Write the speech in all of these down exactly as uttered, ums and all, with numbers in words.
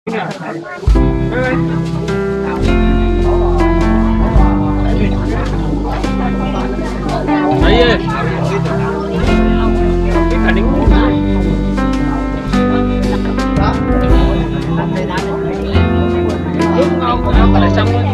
Đấy cái cả đính ngon ngon lại xong rồi.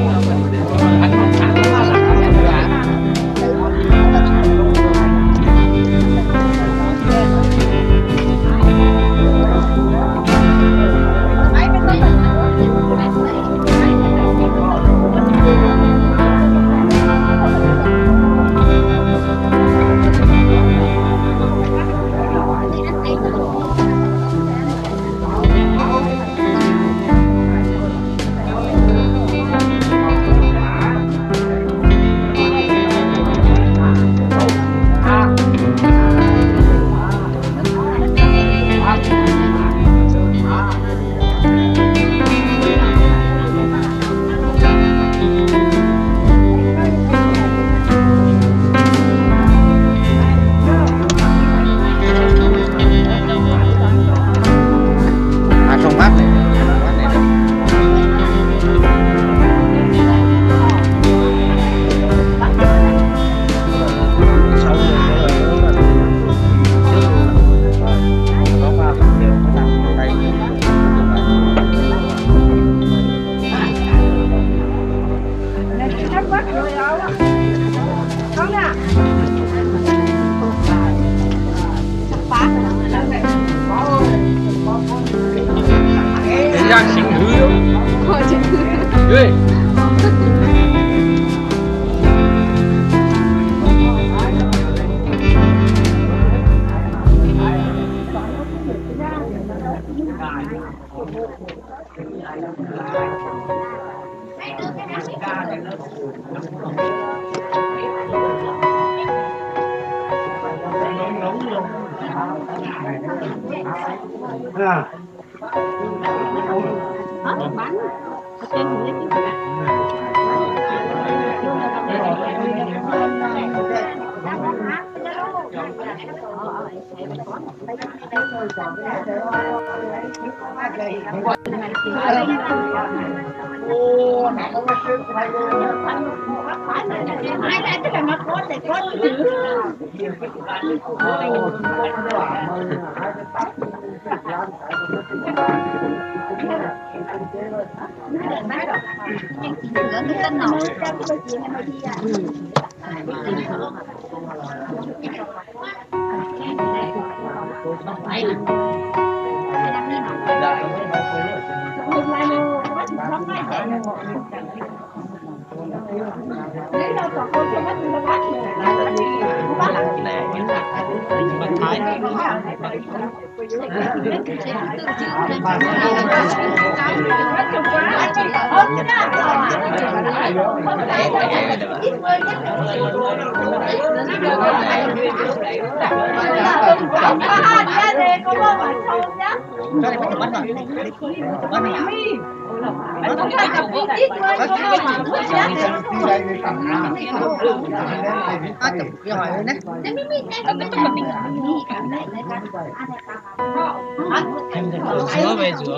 Giữa về giữa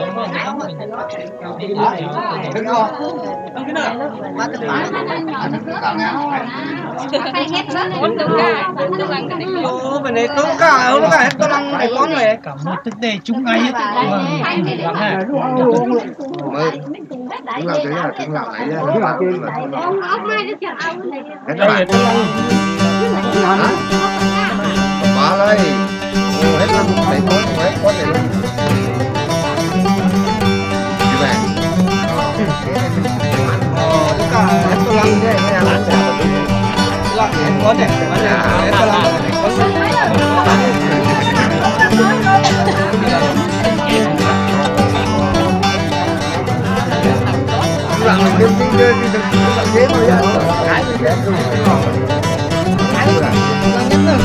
bên này tôm cả không cả hết tôm ăn này con này cả một tức đề chúng ngay hết chúng làm thế là chúng làm đấy chúng làm kia là đây là tương quá đây hết năm này có hết có thể luôn như vậy tất cả hết tôm ăn thế này là có thể hết tôm ăn làm mình đi đi đi đi làm thế thôi á cái gì vậy cái gì vậy nhất rồi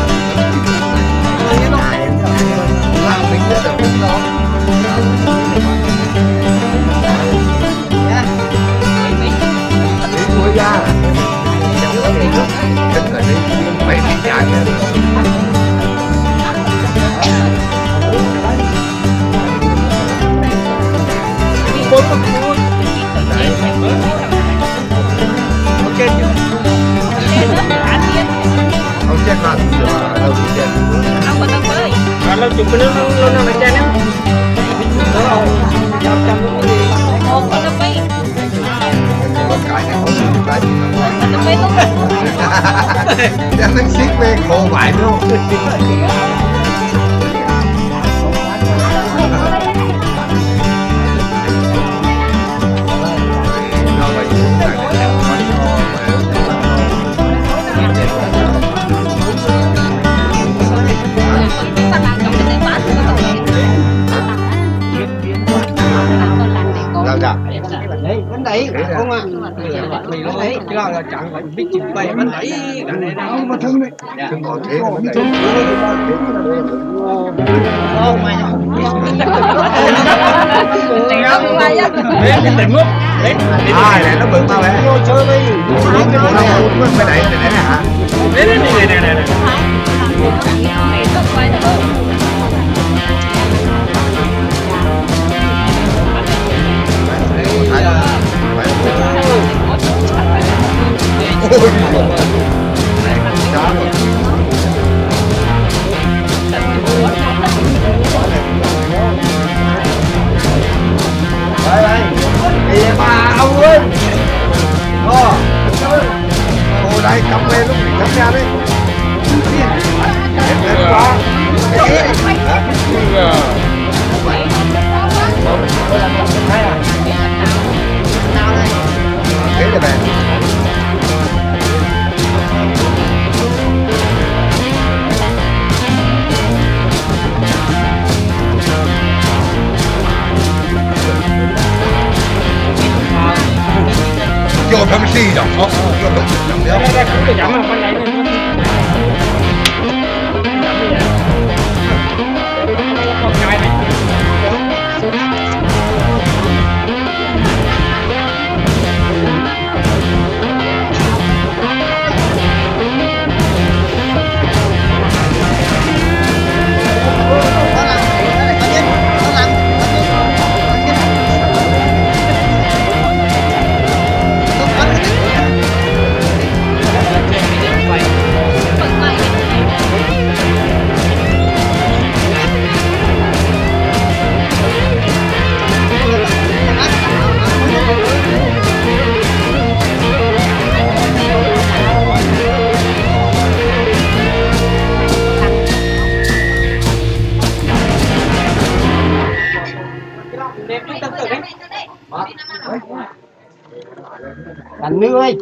làm mình rất là đúng đó đi mua ra chẳng có gì hết tất cả đi mấy đi chạy ok không chết mà đâu bị chết Kalau cuma lu lu nak channel. Chăm chăm cái gì? có cái này không được lại cho nó xiết về khổ vải luôn bánh đẩy không à mì nó ấy cái là chẳng phải biết chừng bay bánh đẩy cái này đâu mà thân đấy không còn thế không thế không mày Đấy tỉnh ngốc. Đấy. ai này nó bự tao đấy chơi đi nó phải đẩy này này hả Đấy đấy này này này này. đây đây kìa bà ông ơi ô ô đây cắm lên lúc này cắm ra đấy em lên qua cái này này vô thăm si rồi không vô thăm si rồi Đây đây cũng được chậm mà bánh đẩy này. Con cái này. Thành Như ơi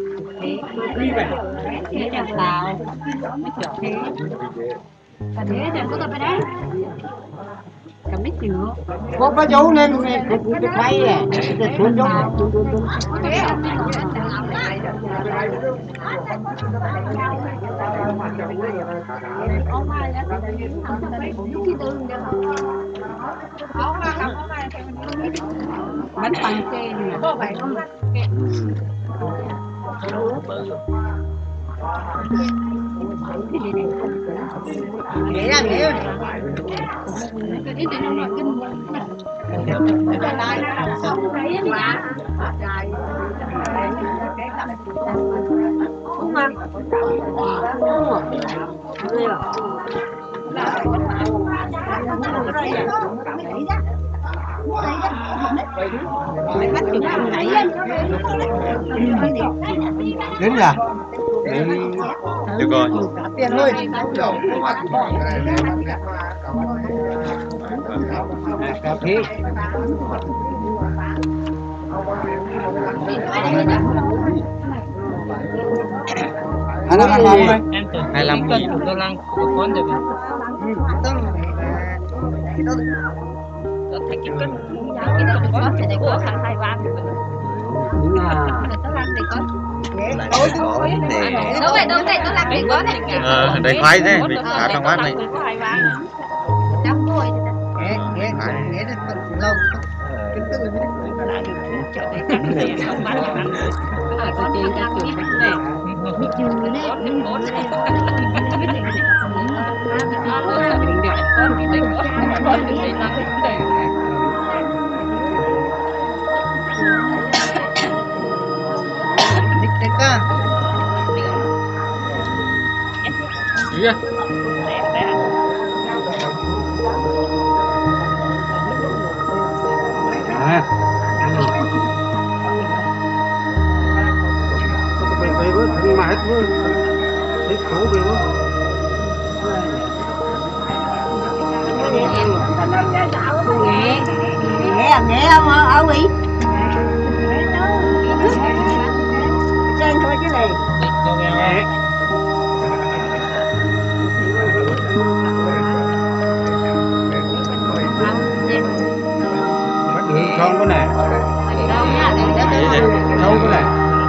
có cái dấu lên cái khay à cái xuống dấu bánh bằng kê này có vậy không? nghĩ ra nghĩ Không ăn. đến là Được rồi. tiền thôi cà phê hai năm năm mươi Em tưởng hai mươi lăm nghìn đô la của con được. Có thấy cái cân cái nào có thì để có hàng hai ba thì mình nó làm thì có đúng rồi đúng rồi nó làm thì có này Ờ, đây khoai thế, bị thả trong bát này. đóng đuôi nghe nghe nghe lâu kính tư Iya. À. Về về với thằng mà hết với hết khổ về với. Nghe nghe nghe không ở vị trên thôi chứ này Không có này. Không có này.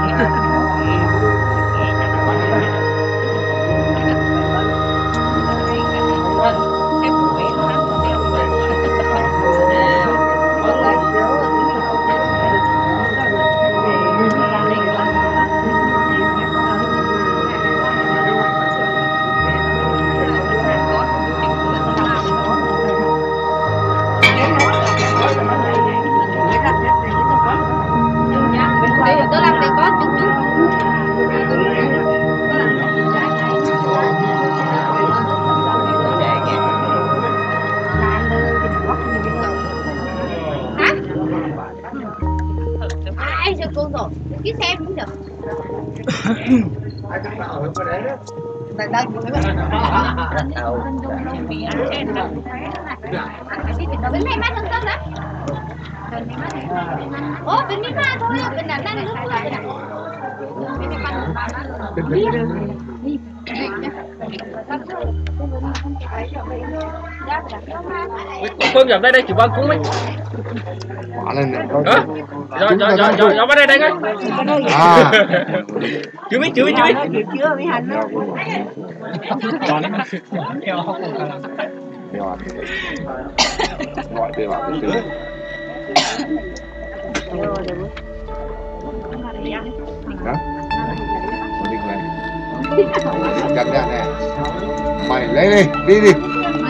tôi làm thì có chút chút ai cho cô rồi cái xem cũng được đây đây bên này mắt không đó ủa bên này mắt thôi bên này đang nước Phương vào đây đây chịu bao cúng mấy. Quả lên này. Đó. Rồi rồi rồi rồi rồi đây đây ngay. À. Chưa biết chưa biết chưa biết. chưa bị hành đâu. Gọi về bảo cái thứ. Hả? Đi về. Cầm ra nè. Mày lấy đi, đi đi.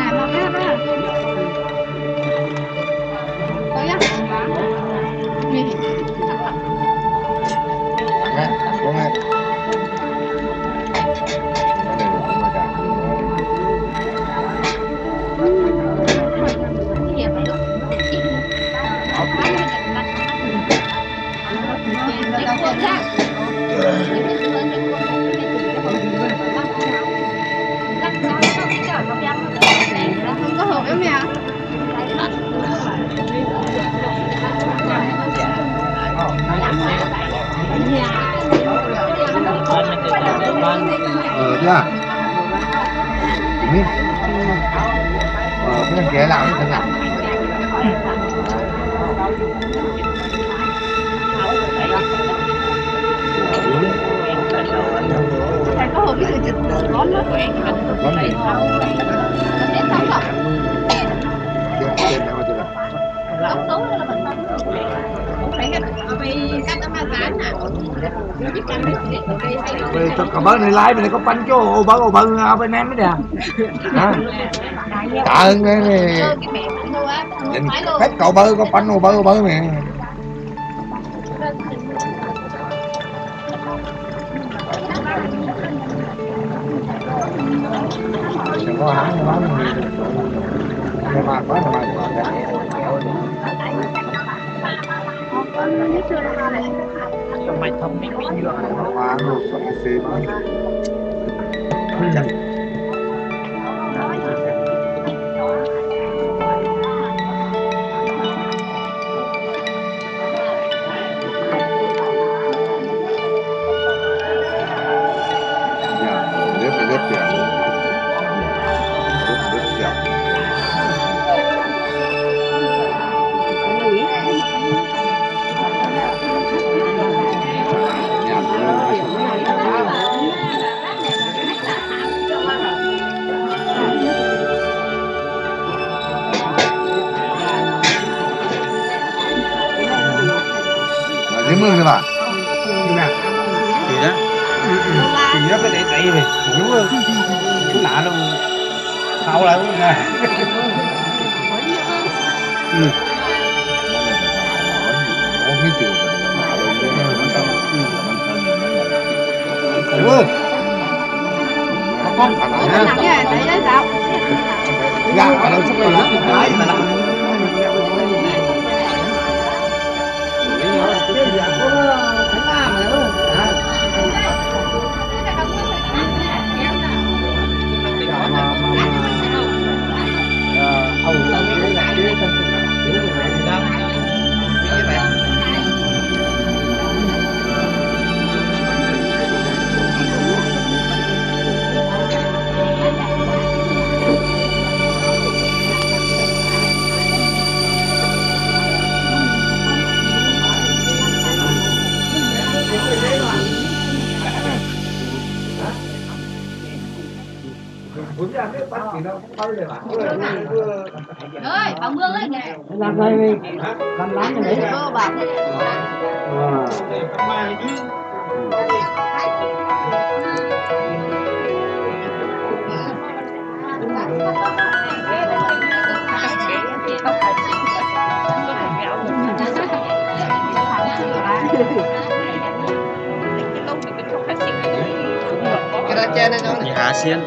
Xuống ngay. Có hộp em nè. Ờ nha. Ờ cái ghé làm thế nào? Có hộp cái sự ngon lắm. Ngon gì? Để xong rồi. Trên nào chưa nào? Lóc số là mình xong. Phải cái bị các cái bán nè. Về cả bớt này lái bên này có bánh chứ ô bớt ô bớt ở bên em mới nè. Tạ ơn cái này. Khách cậu bơ có bánh ô bơ ô bơ nè. Đừng có hãng nó bán gì. Nó mà quá nó mà Mày thông minh minh rồi. quá luôn còn cái xe mới. Rất là rất đẹp. Rất rất đẹp. Dễ mưa rồi bạn. Như nào? Thì đó. Thì nó cái để chạy về. Đúng rồi. Cái lạ đâu. Sao lại không nè. Ừ. Cái chiều rồi mà lên. Đúng không? con thằng nào Nặng nhá nha, đấy đấy sao? gạo ở đâu sắp còn lắm đấy mà làm Ơi, bà Mương ơi nè. làm đây đi làm láng cái đấy Cô bảo cái đó trên đây thôi. Hà Xiên.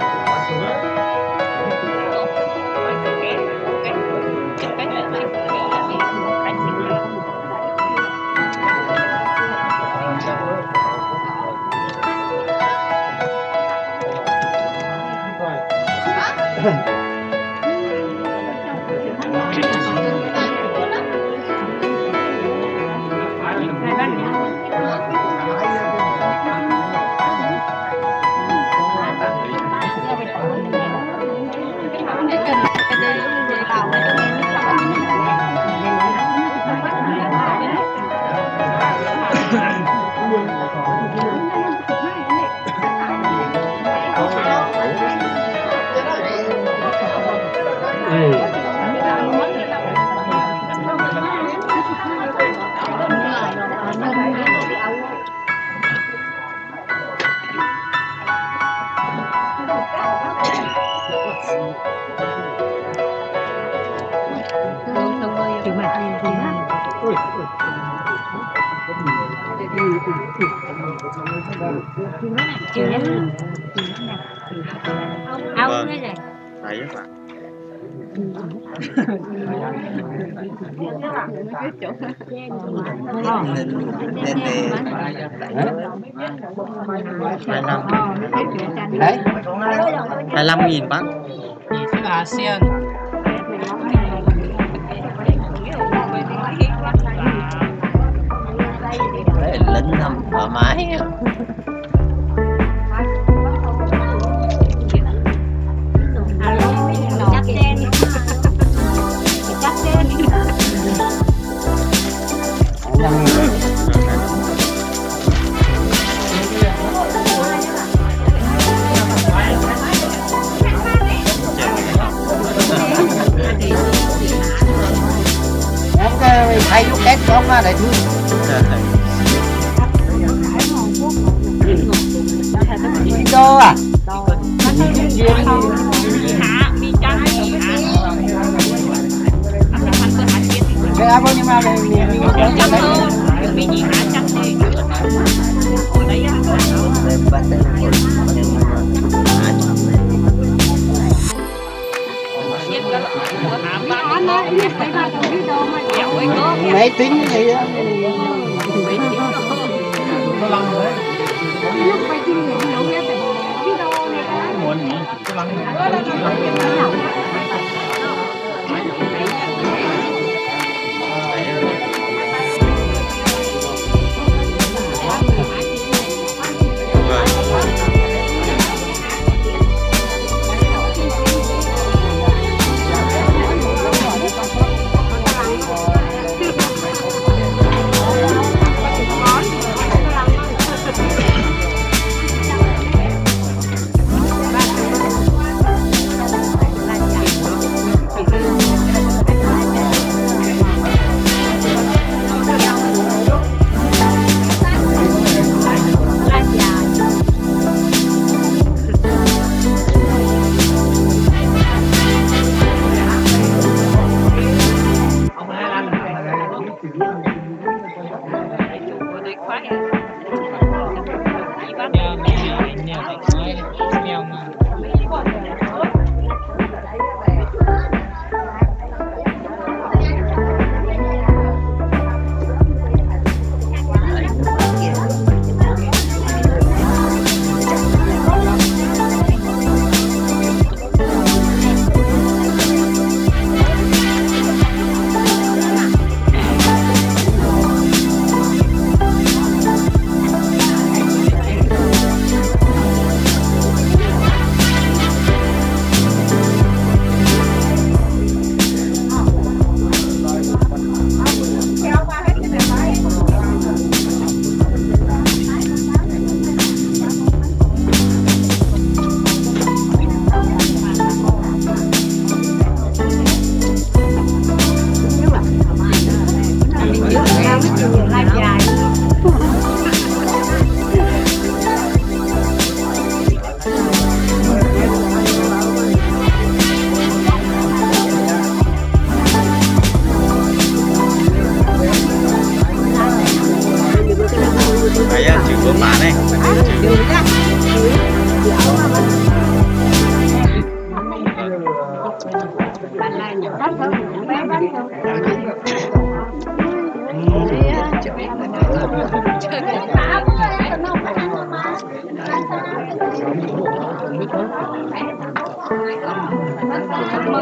Chiều nhé. Ao đây này. Đấy các bạn. hai lăm đấy hai mươi lăm nghìn bác. Hà Xiên Lính nằm thoải mái. Chắc đen. Chắc đen. thay giúp kết không mà để thương đô à cái áo bao nhiêu mà về mình mình máy tính gì á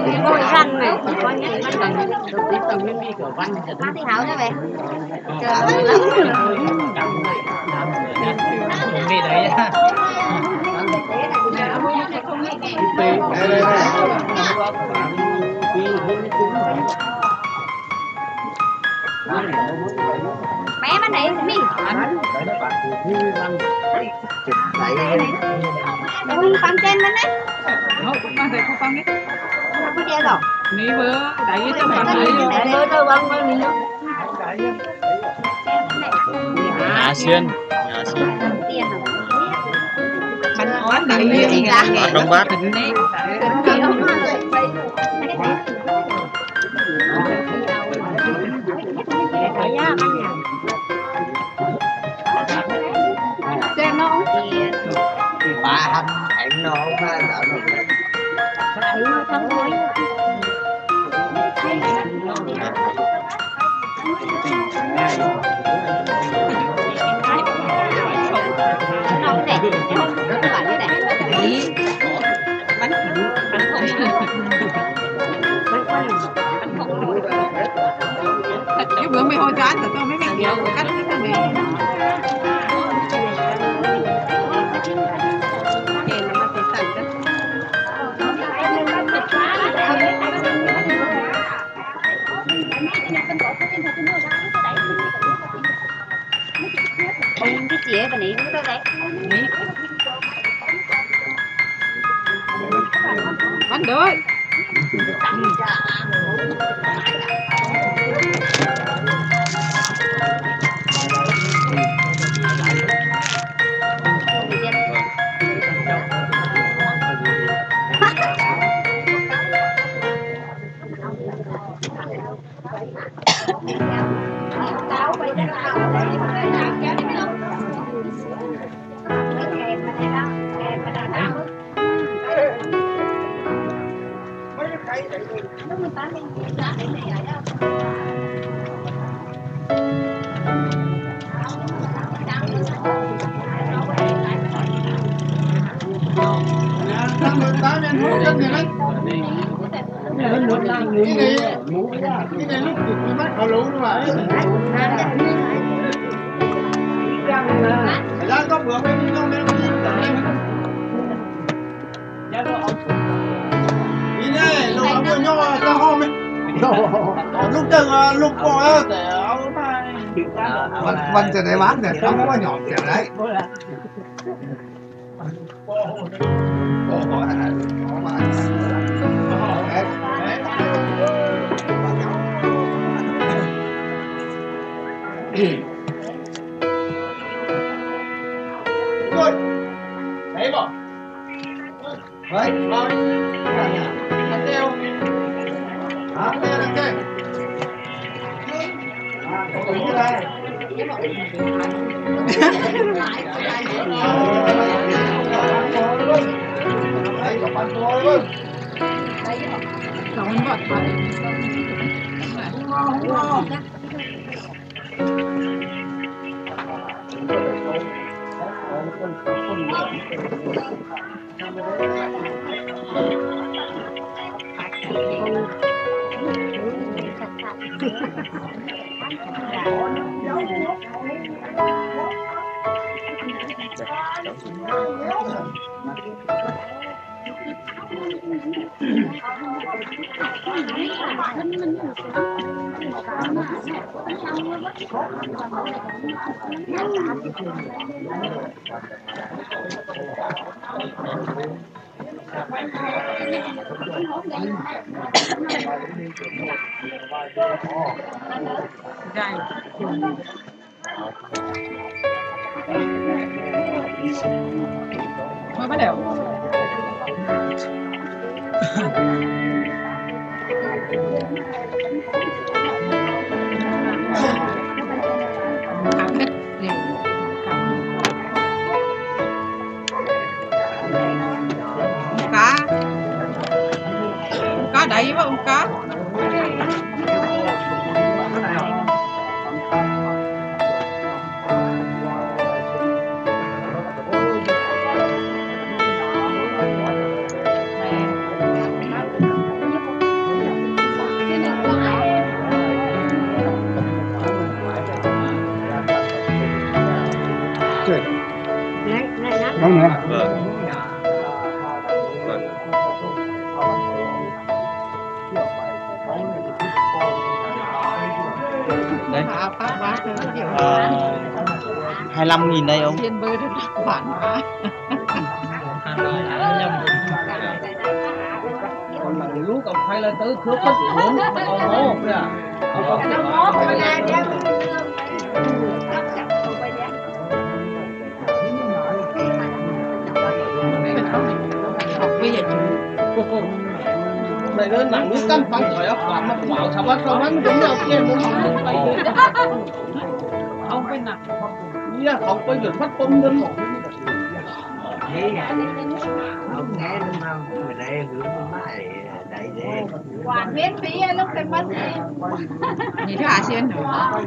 Rồi răng này, có những răng này. Tí tầng lên đi cửa văn thì Má thì hảo đó về. đi đấy nhá. Đây đây đây. Bé bên này mi. Không tăng trên bên đấy. Không, con thấy không con ấy. Không có chơi rồi. Ní bữa đẩy cho con ấy. Bữa đâu băng băng đi. Nhà xuyên, nhà xuyên. Tiền rồi. Bánh ót đẩy gì ra. Ót đông bát. Trên nó bà hành hẹn nó mà đã thấy không thôi. Nó này, các bạn cái này. Bánh bánh không. Cái bữa mày hồi chán rồi tôi mới biết nhiều cách cái này. Cái chị ấy bên này nó tới đấy. Bánh đuổi. lúc từng lúc có để áo mai văn văn sẽ để bán để không có nhỏ tiền đấy Rồi. Đấy bỏ. đấy Rồi. Ăn theo. Ăn theo ăn theo. à có cái gì đây đấy có bán thôi luôn Không bật bật. Mới bắt đầu. Khám hết đều cá cá đẩy với ông cá rồi. Này, này, này. Đâu nữa? Vâng. Vâng. Đây. À, hai mươi lăm nghìn đây ông. Tiền bơi rất là khoản quá. Lúc ông phải là tới cướp hết vốn ông ngố kìa. Ông có cái ngó phải là bây giờ này nó nặng nước canh phẳng khỏi ốc quả mà bảo sao bác sao bác cũng đâu kia nó không phải ông phải nặng nha không phải được phát công nhân ông nghe đúng không? Người đây hướng con mãi đại đế. Quản miễn phí lúc cái mất gì? Nhìn thấy à xuyên hả?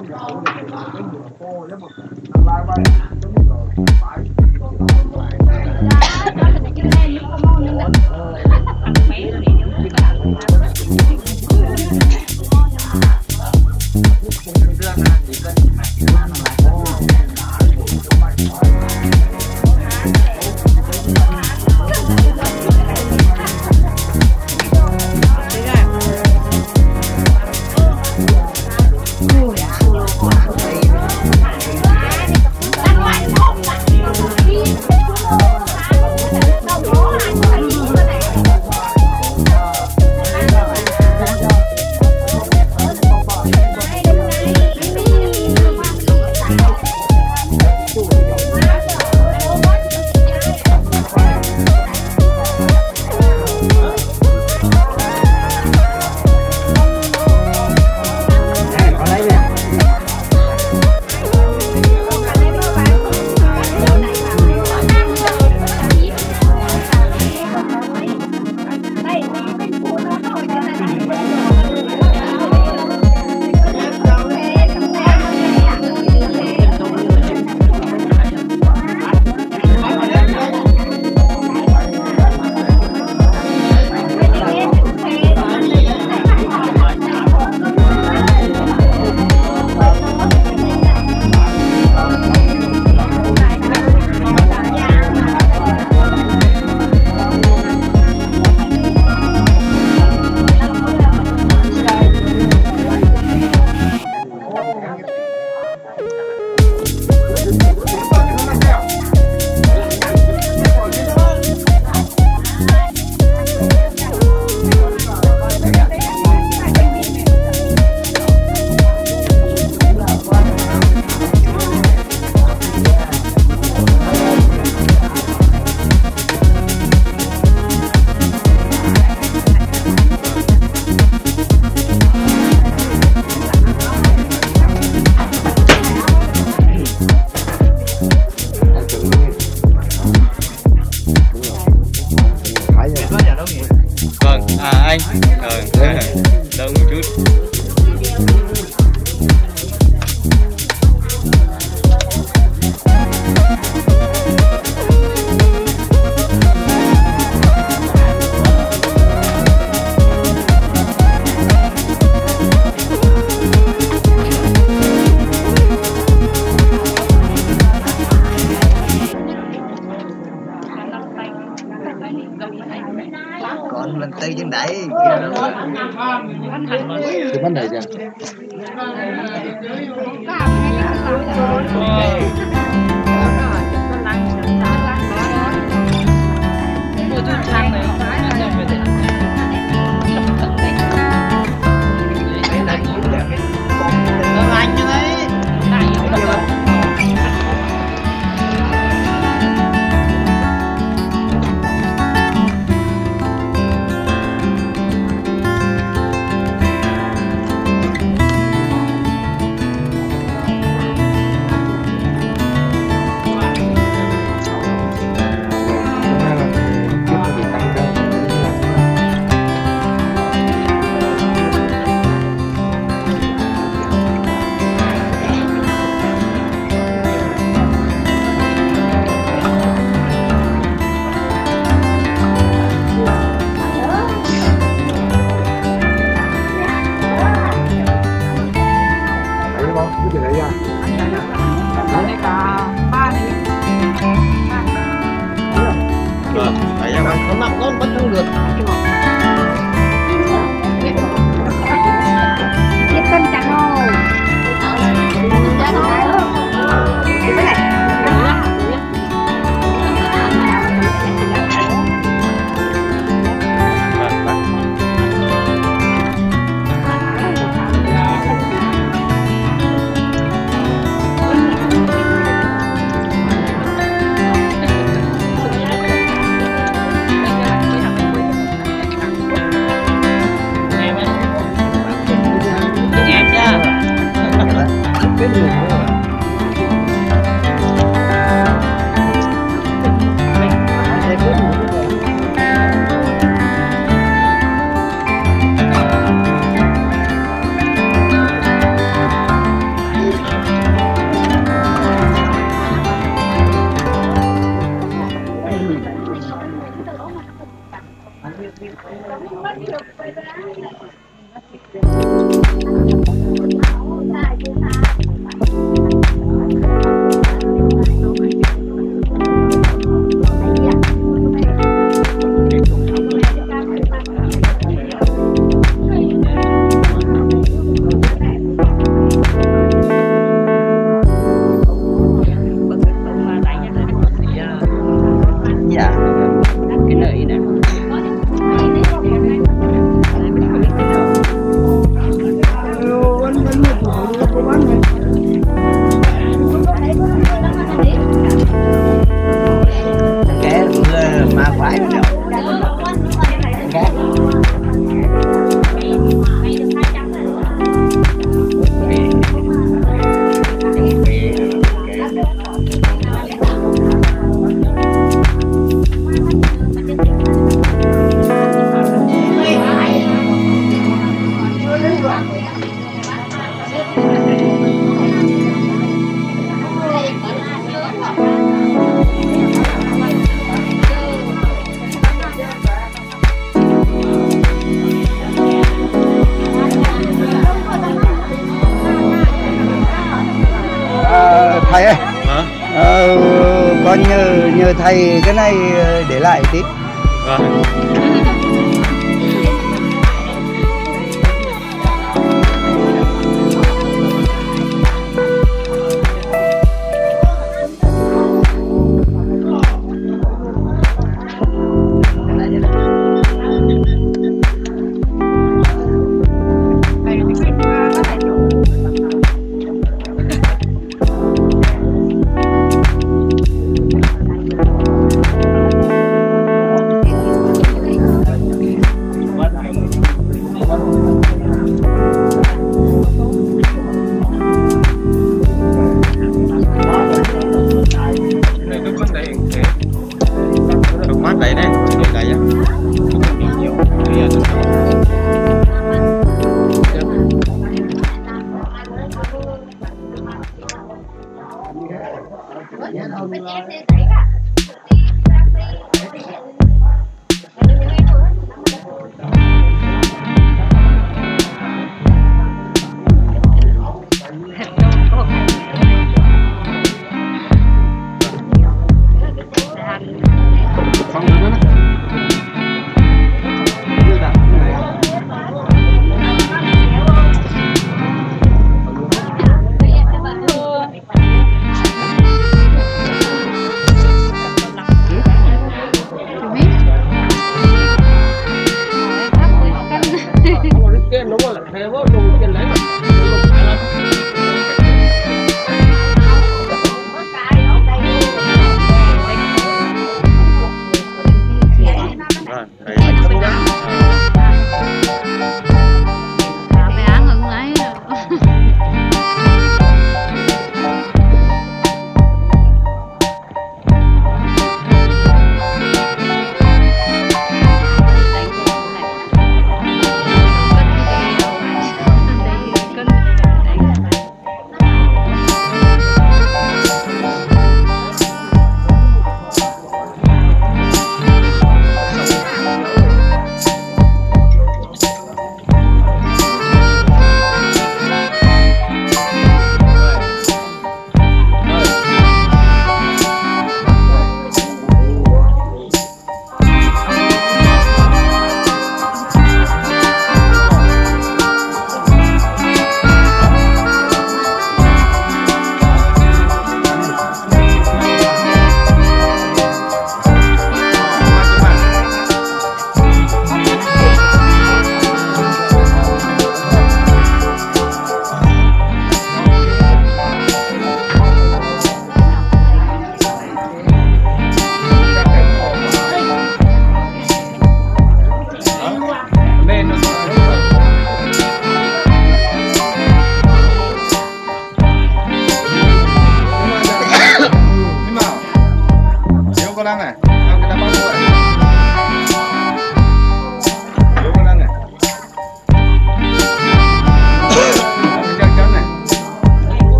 Vâng, à anh. Vâng. Đâu một chút. Còn mình tư trên đẩy Cái vấn đề gì? Nó nằm con vẫn không được. Tiếp cân chắn rồi. Cái này. Thầy ơi, hả? Ờ, con nhờ nhờ thầy cái này để lại tí. Vâng.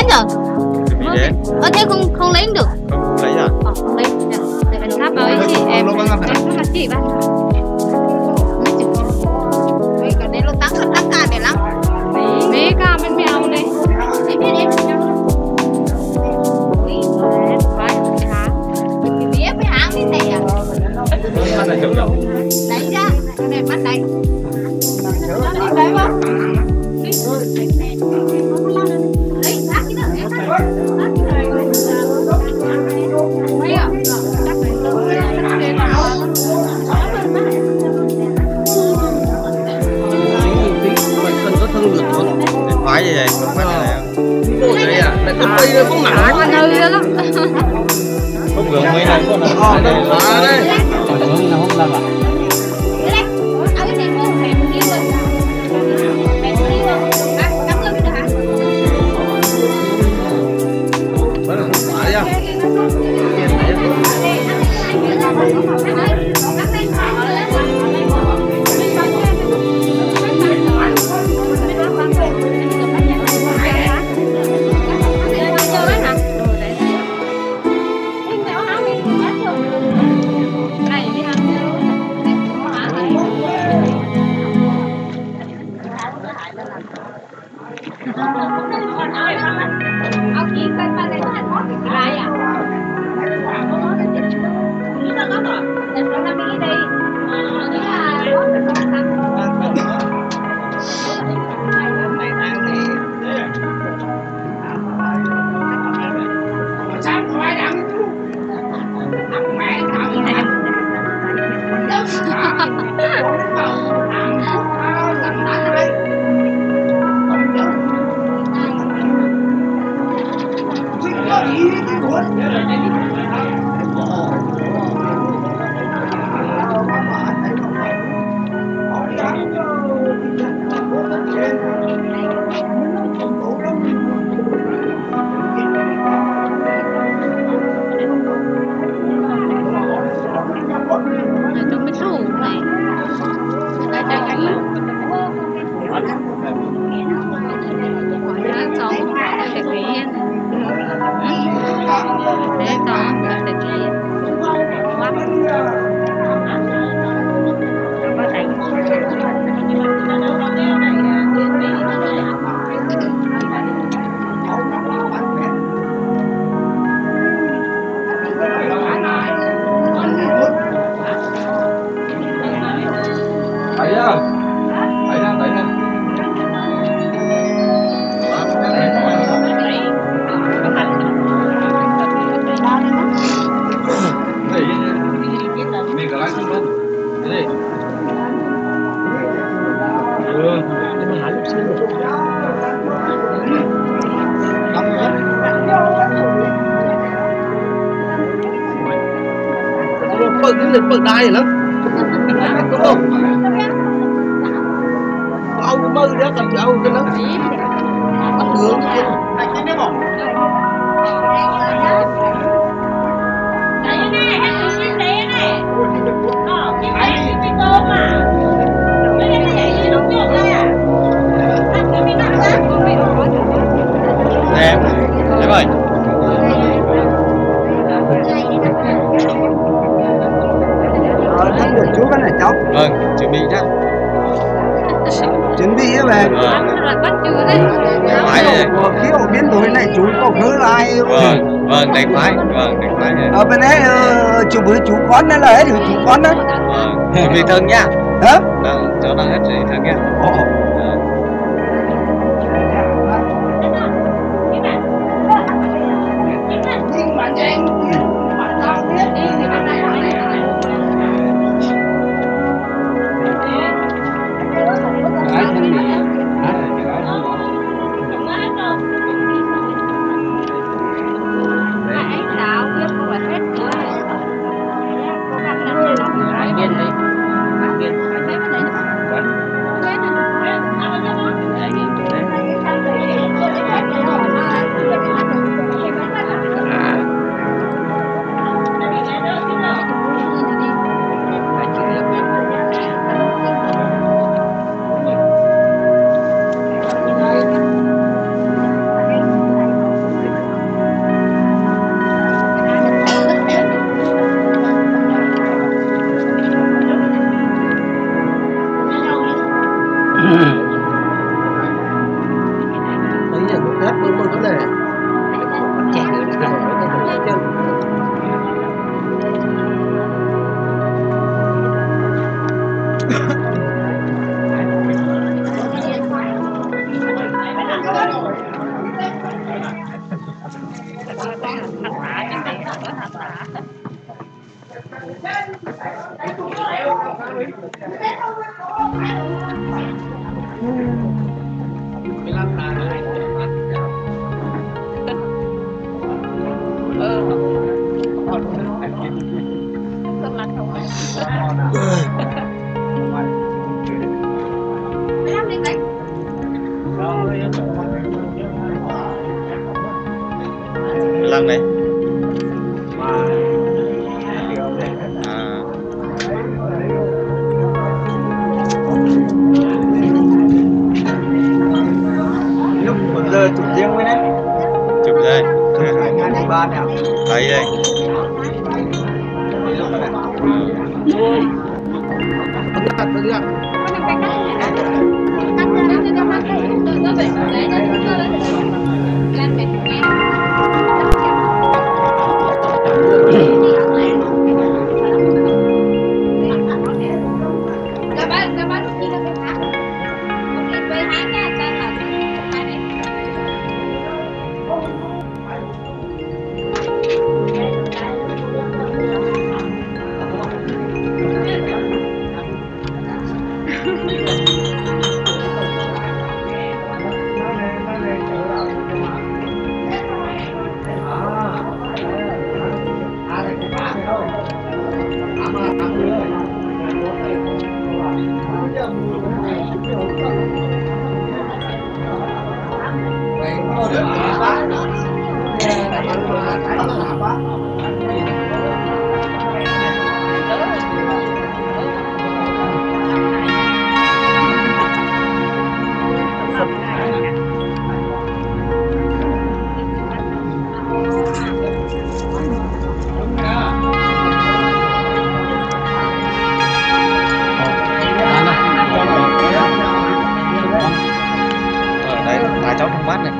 nhở? Chuẩn bị đến. Ờ thế không không lấy được. Không lấy à? Ờ không lấy. Để anh thắp vào chị em. Em là chị bạn. Vì cái đấy nó tăng tăng cả để lắm. Vì cả bên mèo này. Em biết em. Phải hả? Biết phải hả cái này à? Bắt là chồng chồng. Đánh ra. Cái này bắt đánh. Nó đi đấy không? Đấy, ác cái nào em ác. Mấy à? Cần có thân lực luôn. Phải vậy vậy, không phải này. Ôi đây à, này cái cây này cũng nặng. Con ơi đó. Không được mấy này con nào. À đây. Hướng là không làm à? Bự cái bự đai lắm. Đúng không? Ông mơ đó cầm cho ông cho nó. Ông hướng kia. Anh biết không? Đây này, anh đi trên đấy này. Ờ, cái này cái tôm à. Cái này cái gì đúng không à? Anh cứ bị nặng ra. Em, em ơi. Ờ, không được chú cái này cháu. Vâng, chuẩn bị nhá. Chuẩn bị á về. Vâng. Là bắt chữ đấy. Phải đây. Khí hậu biến đổi này chú có nhớ lại. Vâng, vâng, đánh phái, vâng, đánh phái đây. Ở bên đấy ờ, chú với chú con đấy là hết rồi chú con đấy. Vâng, chuẩn bị thân nhá. Hả? Vâng, cháu đang hết rồi thân nhá. Ồ. Bây giờ một hết bữa bữa này. Lần này. Lúc một giờ chụp riêng với đấy. Chụp đây. Hai ngàn mười ba nè. Đấy đây. Ở đây là cháu trong bát này.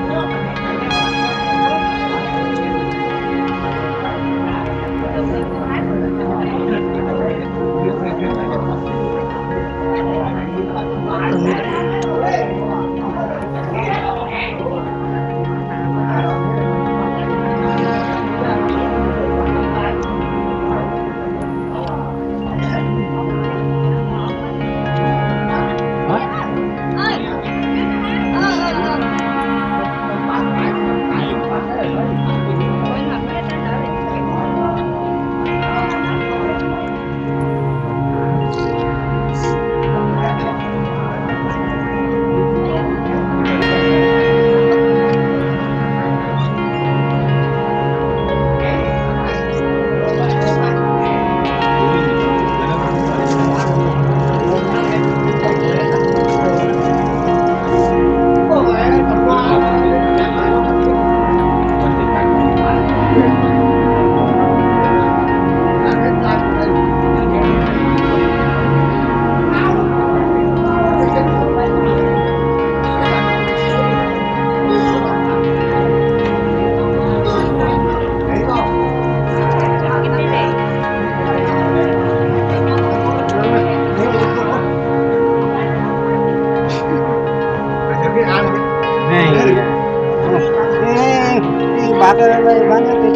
bác ơi bác ơi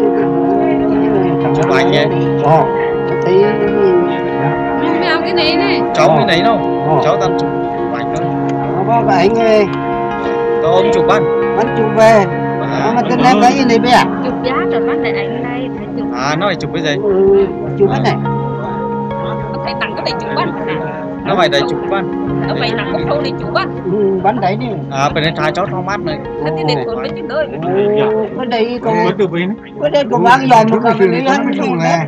chụp ảnh nhỉ? Ồ, thấy Mèo cái này này. Cháu cái này đâu? Cháu đang chụp ảnh thôi. nó có cái anh ơi, Có ông chụp anh. bắn chụp về, mà tên em cái gì này bây à? Chụp giá rồi bắt lại ảnh đây phải chụp. À nó phải chụp cái gì? Ừ, chụp cái này. Thầy tặng cái này chụp anh. Nó phải đây chụp anh. Nó phải tặng cái khâu này chụp anh. Ừ, bắn đấy đi. À bên đây trai cháu trong mắt này. Cái này còn mấy cái đôi. Ừ, cái đây còn cái đây còn bác dòm một cái này hết không nè.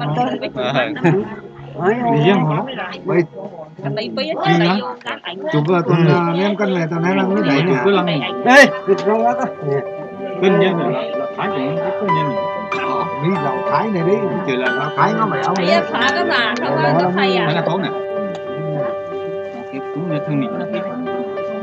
Cái này bây giờ cái này Chụp vào tuần em cân này tuần này làm cái đấy nè. Cứ lăng Ê, thịt rau quá cơ. cân nhân này là thái cũng cân nhân này. Đi dạo thái này đi, Chỉ là nó thái nó mày ông. Thầy phá cái bà không ăn cho thầy phải à. là tốt nè. Cái cũng như thương mình.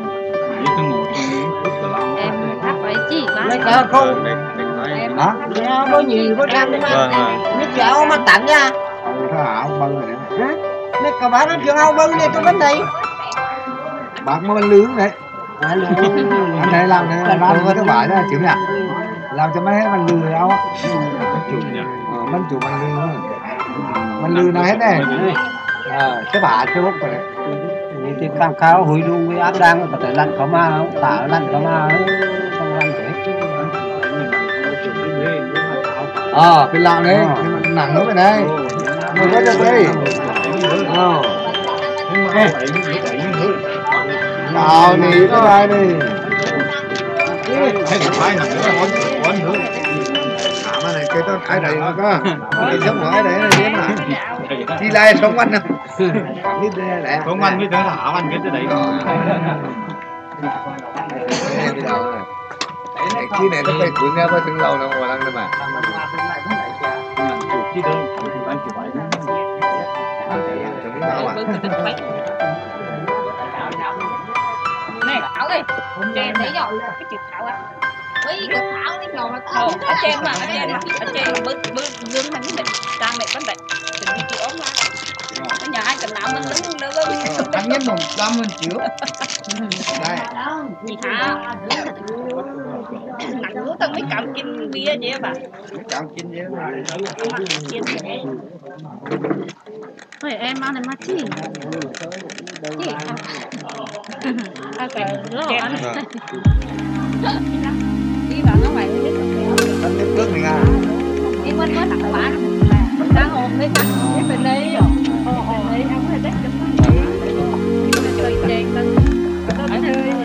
đấy cả không hả nó có nhiều có trăm đấy mà nó chảo mà tặng nha thằng ảo bưng rồi đấy nó cả bác nó chuyện ao bưng đi tôi vấn đề bác mới lướng đấy anh này làm này làm có thứ bảy đó chịu nhỉ làm cho mấy mình lừa đâu á mình chủ mình lừa mình lừa nào hết này cái bà cái bút rồi thì cam khao hủy luôn với áp đang có thể lăn có ma không tả lăn có ma không lăn thế ờ cái lạng đấy nặng nữa vậy này mình có cho đây ờ nào nỉ cái này đi mà này cái đó ai đấy mà có cái sống ở đấy này mà đi lại sống anh không không ăn cái đó thả ăn cái đấy khi này nó phải cuốn nhau với từng lâu nó ngồi lăng nữa mà này Thảo đi trên thấy rồi cái chữ Thảo á với cái Thảo nó ngồi mà ở trên mà ở trên mà ở trên bước bước dương mình định trang này vấn đề tình đi ốm ra ở nhà ai cần làm mình đứng nữa anh nhất một trăm mình chịu đây chị Thảo nặng nữa tao mới cầm kinh bia vậy bà cảm kinh vậy thôi em ăn này mà chi chi ok rồi anh đi vào nó vậy anh tiếp bước mình à đi quên mới tặng bạn đang ôm đấy tặng cái bên đây rồi ồ ồ đấy ông phải tết cho mình chơi chơi tân có chơi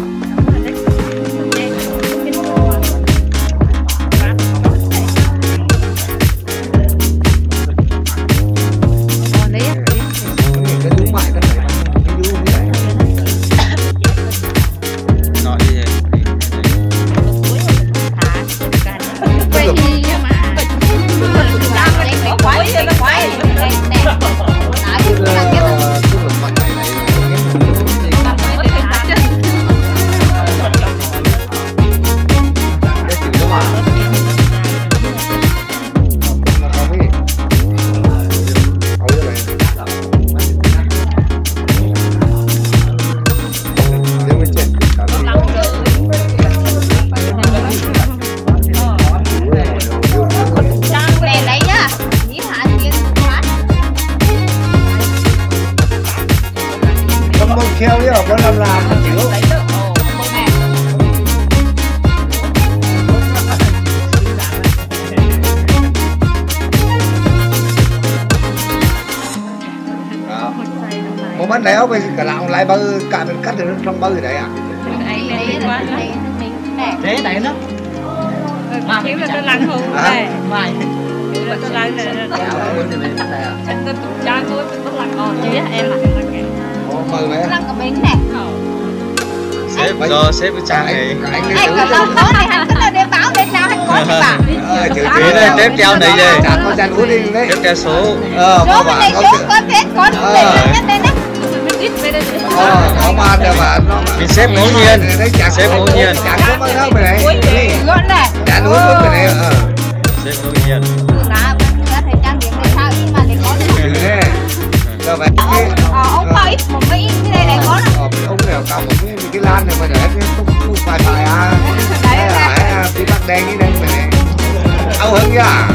khéo chứ có làm làm chịu một bánh đéo bây cả lạng lại bơ cả mình cắt được trong bơ đấy à thế này nó thiếu là tôi lăn hùng này vài là tôi lăn này anh tôi tụt cha tôi tôi lăn còn chứ em là mời mẹ lăn cái miếng này sếp do sếp với cha này anh còn lâu có này anh cứ là để báo để sao anh có gì bà thế này tiếp theo này gì chả có chăn uống đi đấy tiếp theo số ờ số bên này số có thế có để nhất đây đấy ờ không ăn được mà nó mình xếp ngẫu nhiên xếp ngẫu nhiên chả có mấy đó này gọn này chả uống nước này ờ xếp ngẫu nhiên là có thể trang điểm để sao nhưng mà để có thế rồi vậy ông có ít một cái cái đây này có ờ ông nào cầm một cái cái lan này mà để không không phải phải à phải đi bắt đen cái đây này áo hứng nha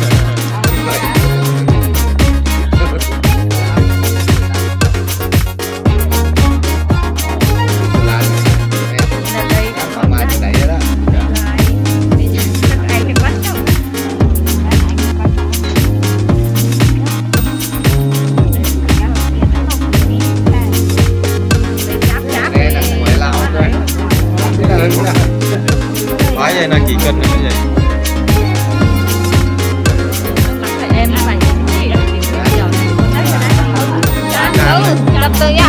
nói vậy là chỉ cần là cái gì em phải lập từ nha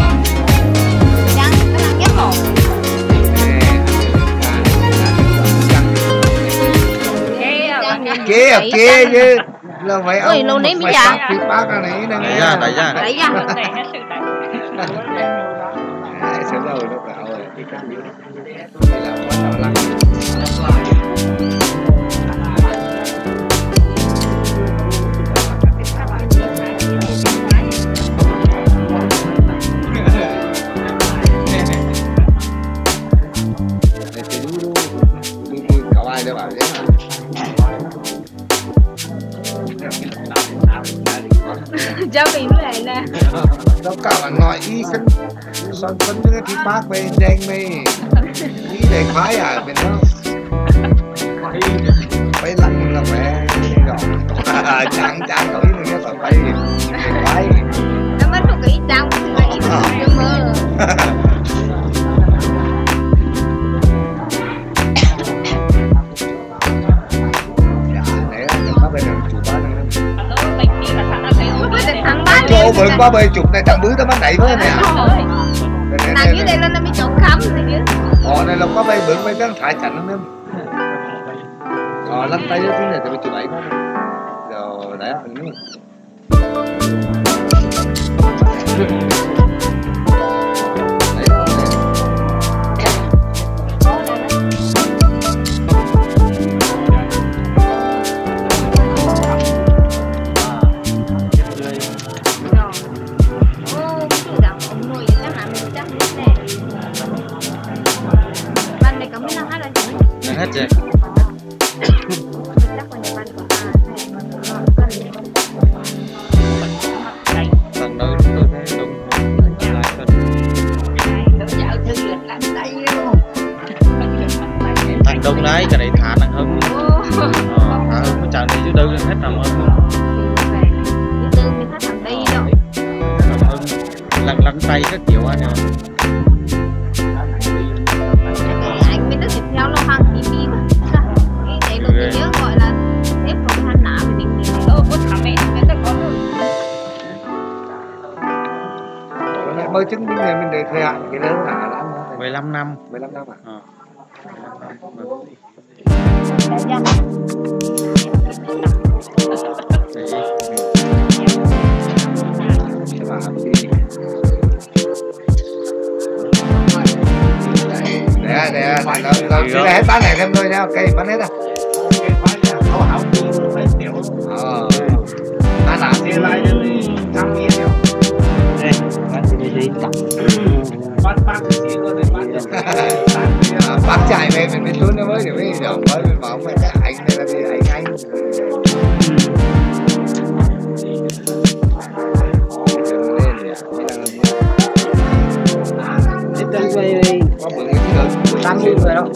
kia kia chứ là phải ôi lâu nãy mới ra thì bác ra này nè đẩy ra đẩy ra đẩy ra sẽ đâu nó bảo rồi là quan trọng lắm. Cậu ai để bảo thế mà. Cho mình lại nè. Đâu cả mà nói ý khấn son phấn cái thì bác về đen mày ý để khoái à bên đó phải lạnh là mẹ rồi chẳng chẳng có ý nữa phải phải khoái Nó mất một cái trong cái ý tưởng mơ. Cô bự quá bơi chụp này thằng bứ nó bắt đẩy với nè. Nàng dưới đây lên nó mới chỗ khắm thì chứ. Ờ này là có bay bự bay đang thải cảnh nó. Ờ lăn tay cái này thì chụp ấy. Rồi đấy ạ. Hết rồi. Còn đâu tôi thấy đúng thằng đông đấy cái này thả nặng hơn. Ờ, thả hơn cái chợ này chứ đâu hết nằm hơn. Lăn lăn tay các kiểu anh ạ. Gọi là xếp vào cái hành nạ thì mình thì ơ có thả mẹ mẹ ta có rồi mới chứng minh này mình để thời hạn cái lớn là lắm mười lăm năm mười lăm năm à ờ. Nè nè nó hết bán này thêm thôi nha, ok bán hết à. Ờ. Anh làm gì lại đi trăm nghìn nhiều. Đây, bán gì đi cầm. Bắt bắt cái gì có thể bắt. Bắt chạy về mình mới xuống nó mới thì mới dọn mới mình bảo phải anh đây là gì anh anh. Trên về có bự cái thứ tám mươi rồi đó.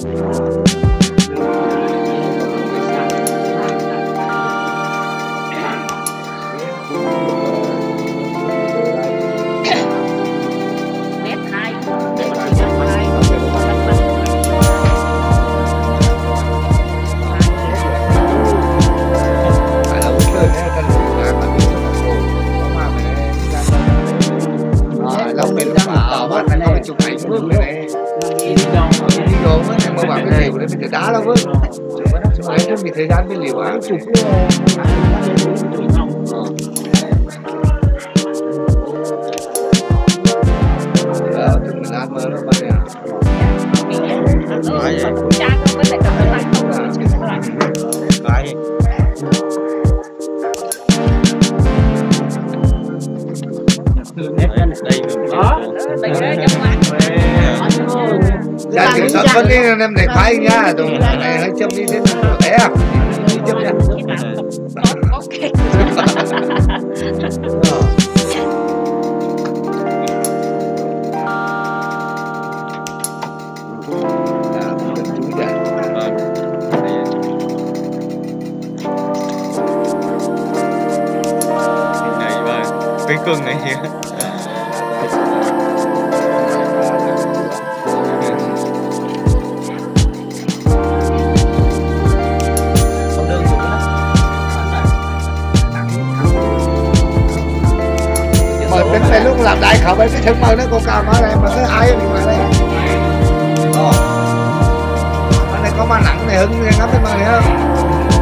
chụp ảnh bước này đi vô với em mơ bảo cái liều đấy mình đá đâu với chụp ảnh cho mình thời gian với liều á chụp ờ thì mình ăn mơ nó bao nhiêu nói vậy cái dạ kiểm soát phân đi em để khoai nha tụi này hơi châm đi thế nào thế à đi châm nha cái cưng này mà tính này lúc làm đại khảo với cái thân mơ nó cô cao nói đây mà cái ai thì mà đây ờ bên này có ma nặng này hưng ngắm cái mơ này không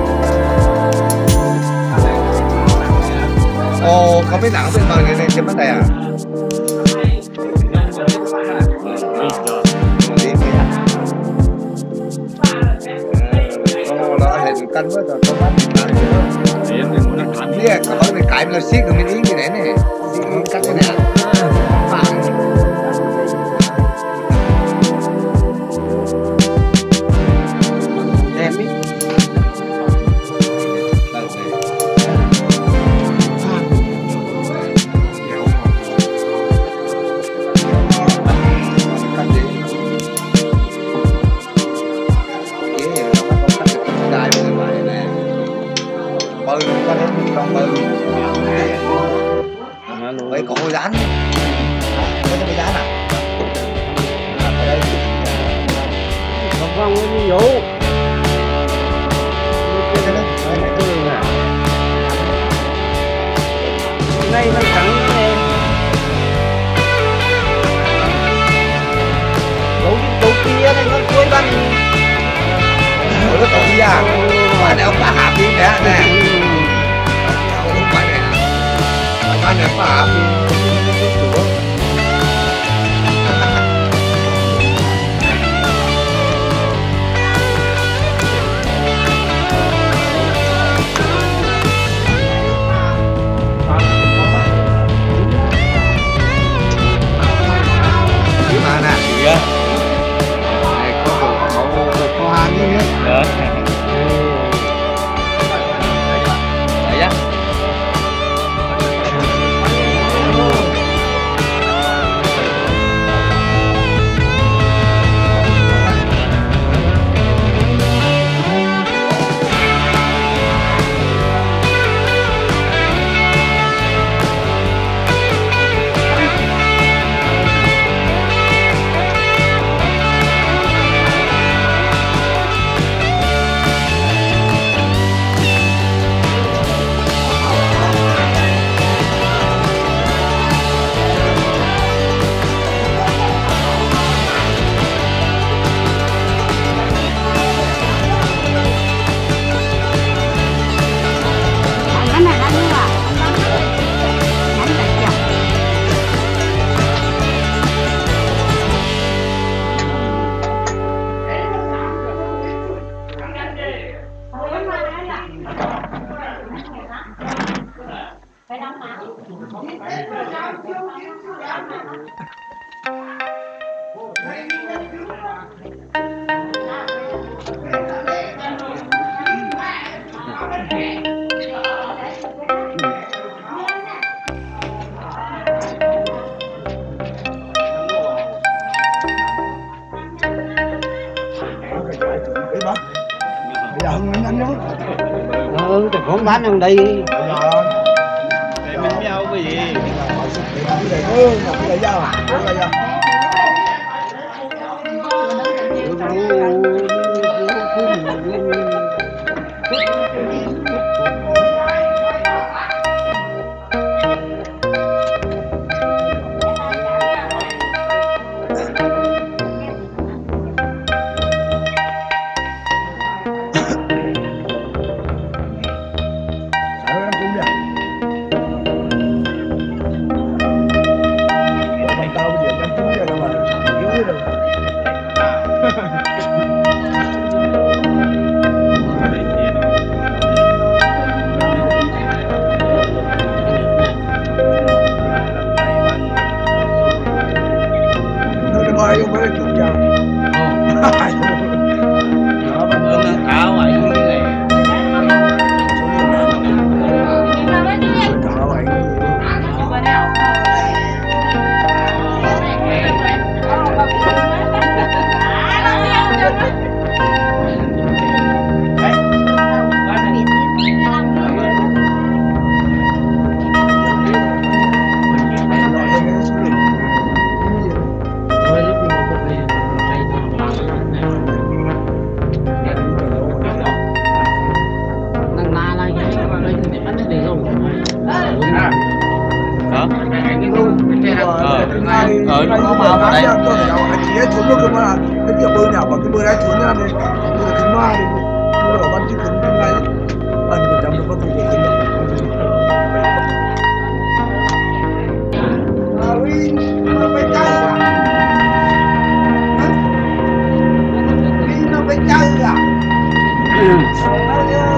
ồ không biết nặng bên mơ này này chấm vấn đề à cần với tao tao bán biết có cái cái mà xí của mình ý như thế này xí cắt cái này em biết mấy cổ dán mấy cái dán à ở đây không không có ví dụ đây nó thẳng em đủ đủ kia đây nó cuối bánh cái cổ kia à mà này ông bà hạp đi nè nè không phải nè anh em bà hạp đi mà nè này có có có hàng như thế đấy á ừ thì cũng bán trong đây mình nhau cái gì Ờ, nó có màu ở đây. Chỉ ấy thốn một cái mà cái kiểu bơi nào mà cái bơi này thốn ra này, nó là cứng loa đi, nó là văn chữ cứng cứng ngay, ẩn một trăm nó có thể để cứng được. Ui, nó phải chơi à? Ui, nó phải chơi à?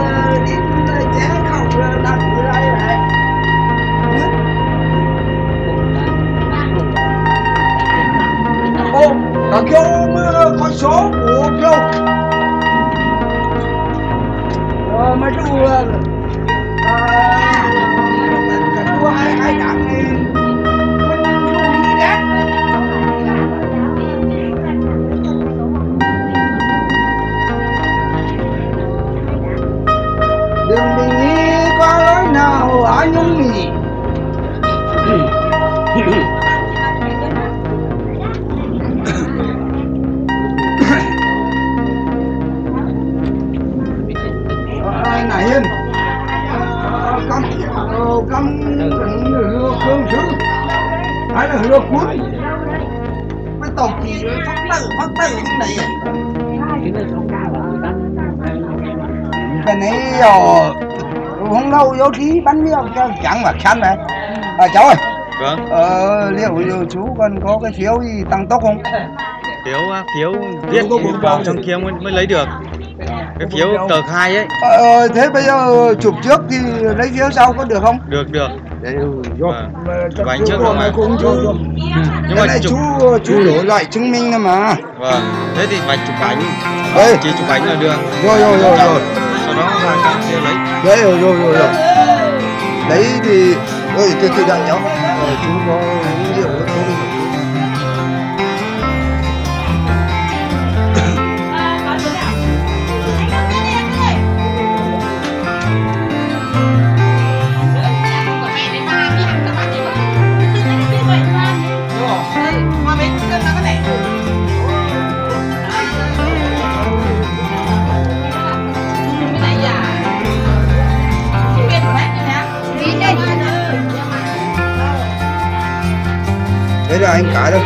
con số của Châu. Rồi mà chú là chú ai ai đảng thì mình chú đi đấy. Đừng đi nghĩ có lối nào ở nhung nhỉ. Ai này yên cắm cắm lừa cương chứ hay là lừa cuốn cái tàu chỉ phát tử phát tử như này cái này rồi không lâu vô tí bánh miếng cho chẳng mà khăn này à, cháu ơi Vâng. Ờ, liệu chú còn có cái phiếu gì tăng tốc không? Phiếu phiếu viết vào trong kia mới, mới lấy được. Cái phiếu tờ khai ấy. Ờ, thế bây giờ chụp trước thì lấy phiếu sau có được không? Được được. Đấy, vô. Chụp ảnh trước rồi mà. Cũng chú. Ừ. Nhưng mà chú chú đổi lại chứng minh thôi mà. Vâng. Thế thì phải chụp ảnh. Đây. Chỉ chụp ảnh là được. Rồi rồi rồi rồi. Sau đó là cái kia lấy. Đấy rồi rồi rồi rồi. Đấy thì ơi từ từ đợi cháu. Ờ, chú có uống rượu với tôi. Đấy là anh cả đâu.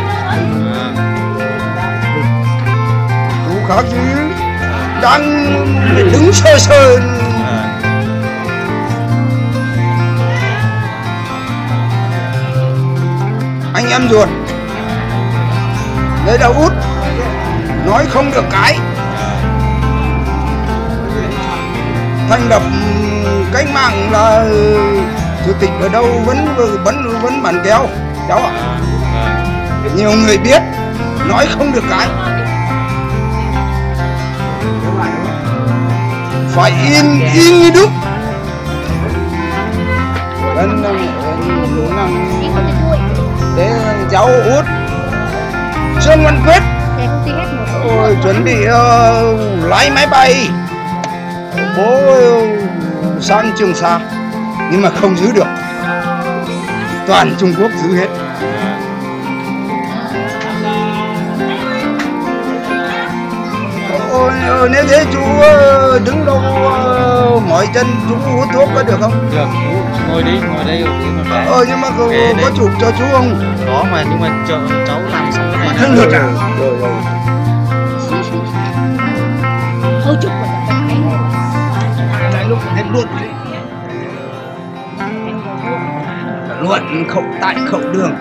Chú khác chứ đang đứng sơ sơ. Anh em ruột. Đấy là Út. Nói không được cái. Thành lập cách mạng là chủ tịch ở đâu vẫn vẫn vẫn bản kéo cháu ạ. Nhiều người biết nói không được cái phải in in như đúc. Thế cháu Út Trương Văn Quyết ôi, chuẩn bị uh, lái máy bay bố uh, sang Trường Sa nhưng mà không giữ được, toàn Trung Quốc giữ hết. Ôi, nếu thế chú đứng đâu mỏi chân chú hút thuốc có được không? Được, ngồi đi, ngồi đây. Ờ nhưng mà có, có chụp cho chú không? Có mà nhưng mà cho cháu làm xong cái này. Thân lượt à? Rồi rồi. Thôi chụp rồi phải Đấy lúc hết luôn. Luận khẩu tại khẩu đường.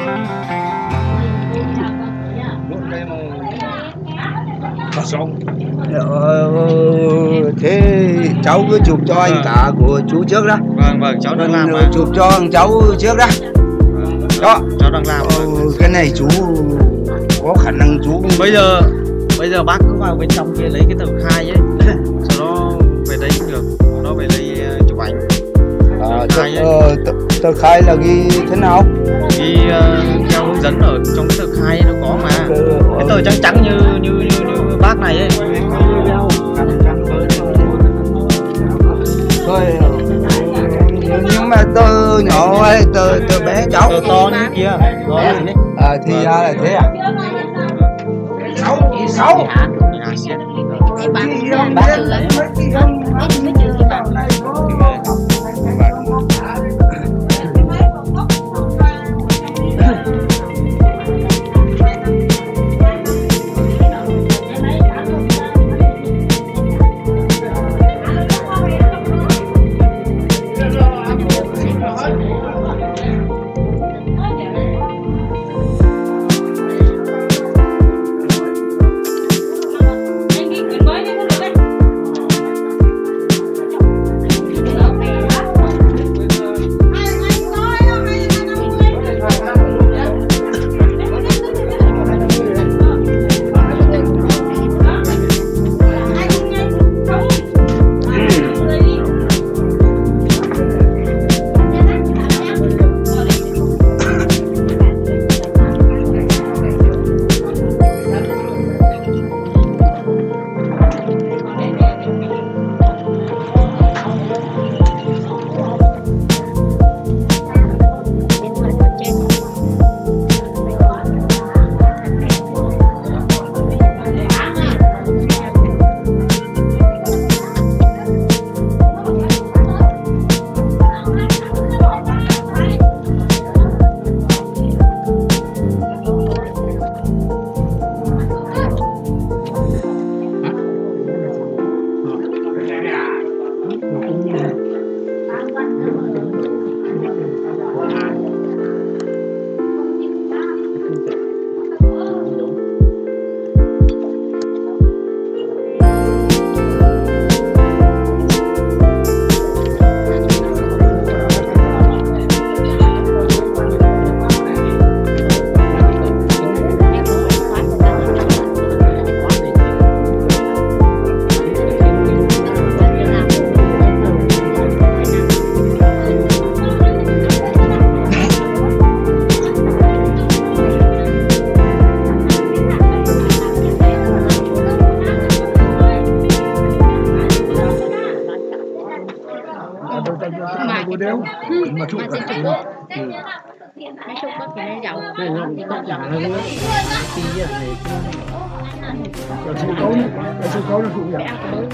Thế cháu cứ chụp cho anh cả của chú trước đó. Vâng vâng cháu đang làm mà. Chụp cho cháu trước đó. Đó cháu đang làm. Ờ, cái này chú có khả năng chú bây giờ bây giờ bác cứ vào bên trong kia lấy cái tờ khai ấy sau đó về đây cũng được, nó về đây chụp ảnh. À, tờ, ờ, tờ, tờ khai là ghi thế nào? Ghi uh, theo hướng dẫn ở trong cái tờ khai ấy, nó có mà ừ, cái tờ trắng trắng như như như, như bác này ấy. Thôi nhưng mà tờ nhỏ hay tờ tờ bé cháu tờ to như kia đó à, thì ra là thế à? Sáu thì sáu thì bạn bạn tự lấy mấy mấy chữ thì bạn đéo mà chụp cả Mấy chục có cái dầu. Này nó cũng có trả hơn nữa. Tí giờ này là số cấu là số cấu là chụp vậy.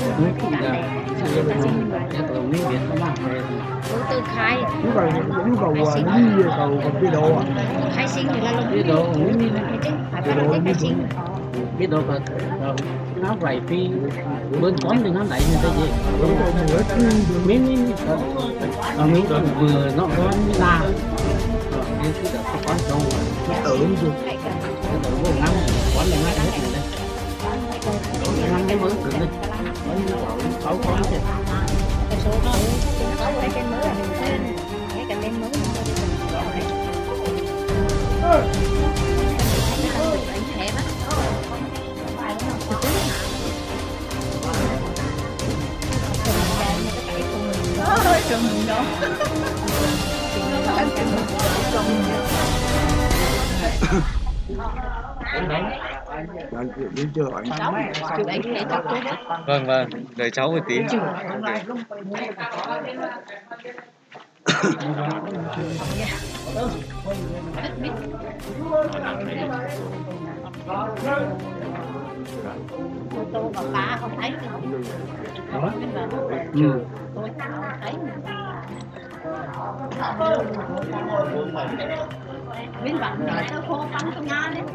Từ khai. Nhu cầu nhu cầu đi cầu còn biết đâu à? Khai sinh thì là lúc biết đâu biết đâu khai sinh. biết đâu mà nó vậy phi bên con thì nó lại như thế gì miếng miếng ở miếng còn vừa nó có miếng la như cái đó có con trâu tưởng chưa cái tưởng vô năm quán này nó hết rồi đấy năm cái mới được đấy mới sáu con chứ Cái số đó có cái cái mới là cái cái bên mới ôi trời mình đó Đi chơi Vâng vâng, đợi cháu một tí. Tôi và ba không thấy ừ. tôi không thấy bên bạn này nó khô bắn trong nhà đấy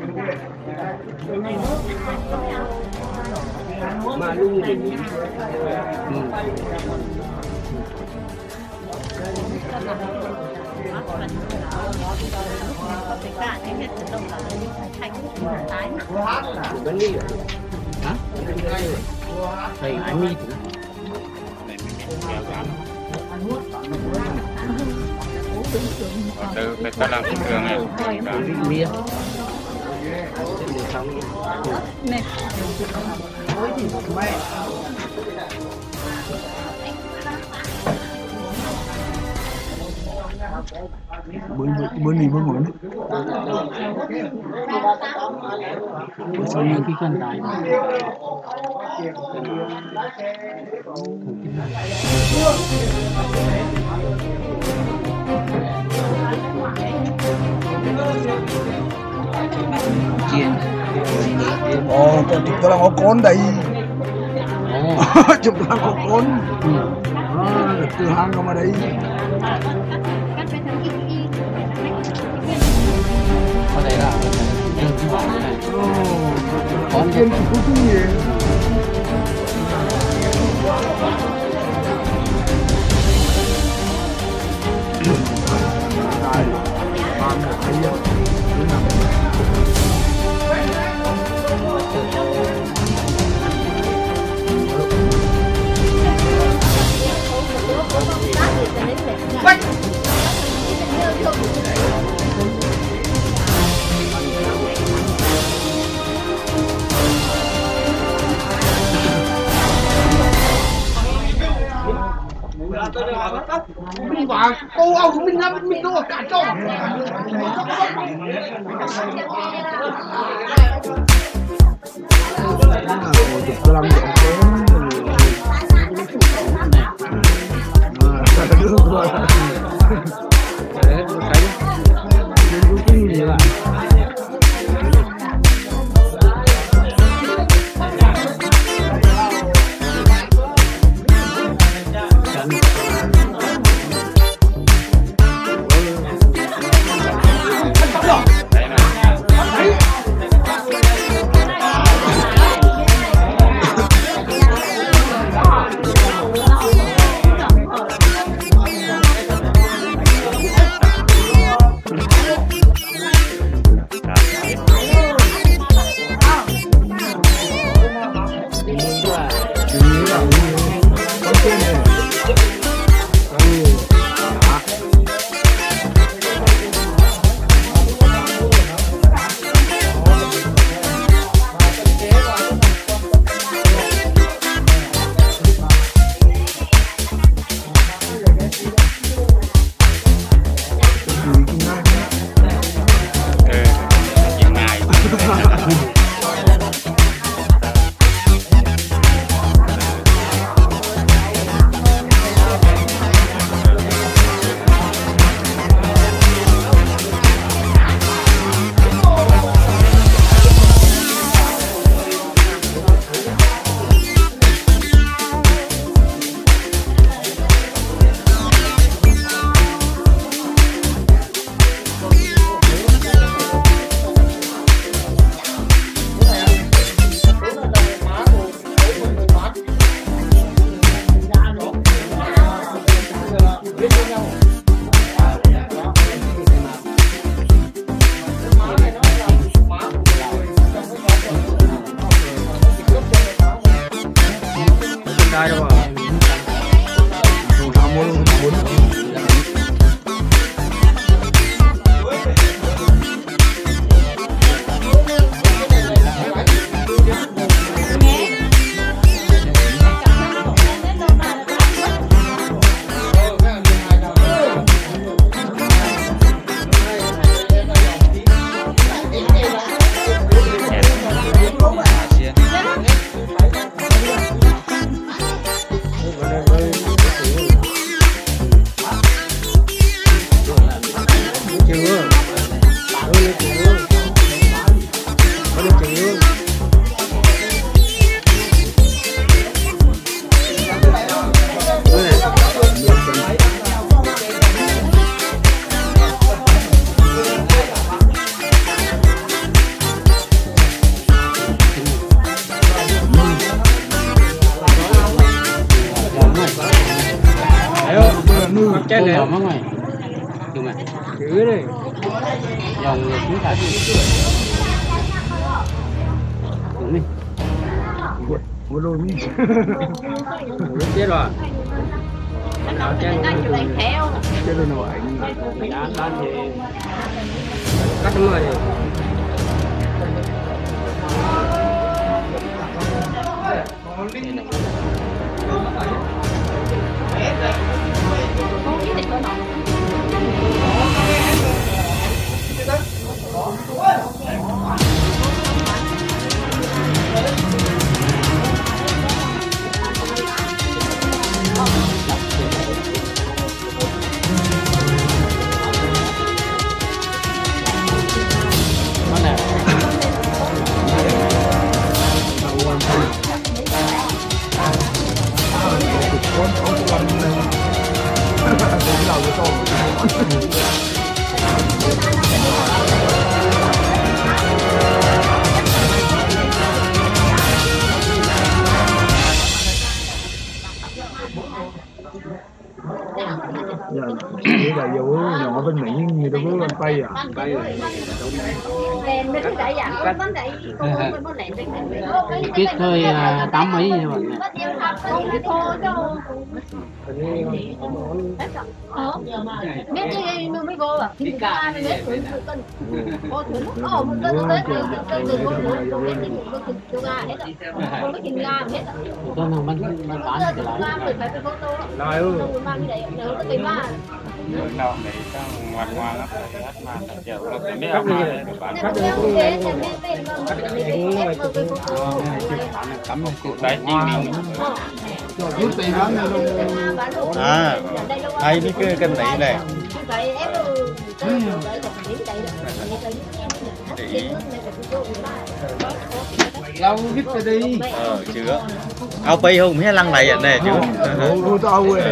Mà luôn thì ừ. Bánh mì hả? Thầy ai mi thì từ cái ta làm trường này bia bữa bữa này bữa ngồi sau những cái cân đại chiên ồ chụp tôi là có con đây chụp tôi là có con à, từ hang không ở đây ở đây là con tiên cũng cũng gì mình bảo cô ông mình làm mình đâu cả cho tôi làm được trai đâu mà cái này mất rồi đúng rồi chữ đây dòng chúng ta đúng đi mua luôn đi chết rồi nào chết rồi chết rồi nó vậy ăn ăn thì cắt đúng rồi Chỉ là vụ nhỏ bên Mỹ như đâu có bên Tây à Tây biết thôi tám mấy như vậy biết đi mới vô à thì cả này biết rồi cân có thứ nó một cân tới từ từ từ con nữa con biết thì con từ từ nga hết rồi con biết hình nga hết rồi con nào bán bán bán trở lại phải phải photo rồi ừ mang cái đấy nữa cái mà đâu để cho ngoan ngoan lắm hết mà giờ nó phải biết ăn mà cắt cắm cục đấy chi mình rút tiền lắm à hay biết cái kênh này này lâu biết rồi đi ờ chưa ao pi không mấy lăng này vậy nè chưa ô tô quê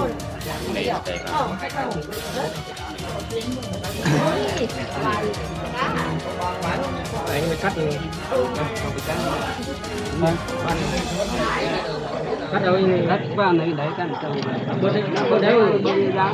anh mới cắt rồi cắt đâu cắt qua này đấy cắt bữa đấy bữa đấy bữa ra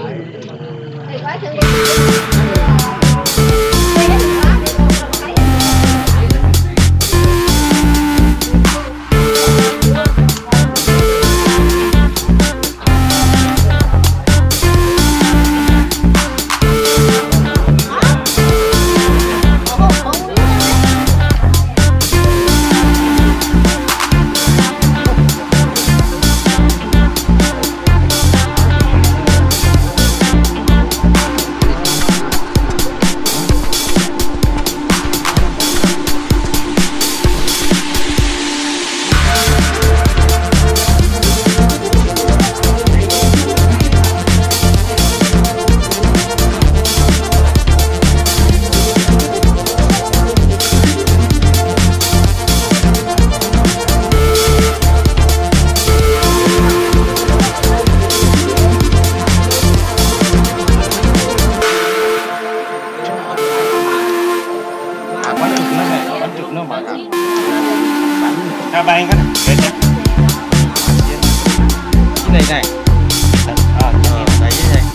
ra bay cái này này này à đấy này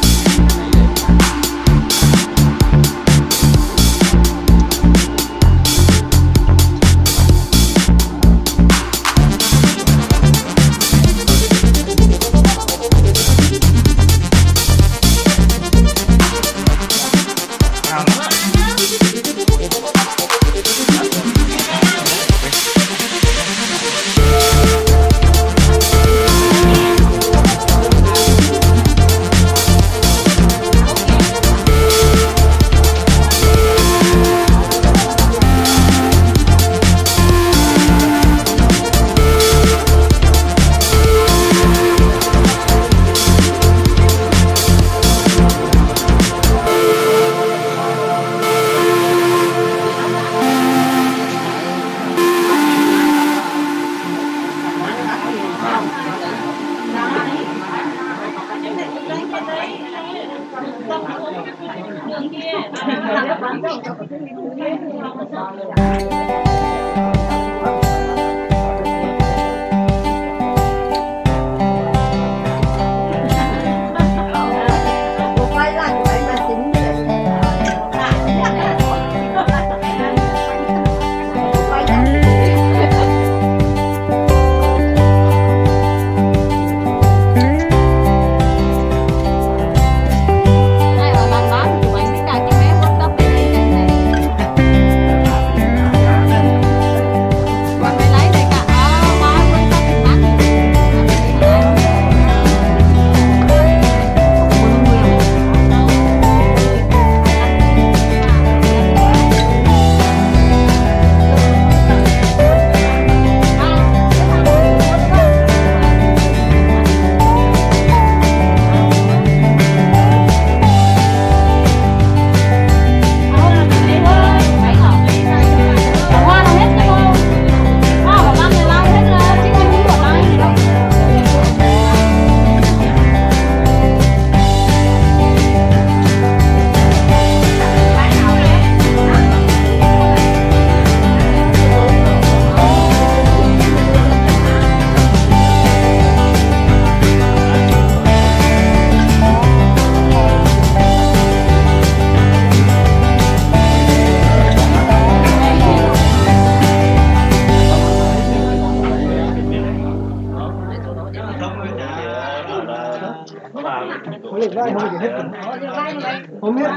Không được vai không được hết. Không hết.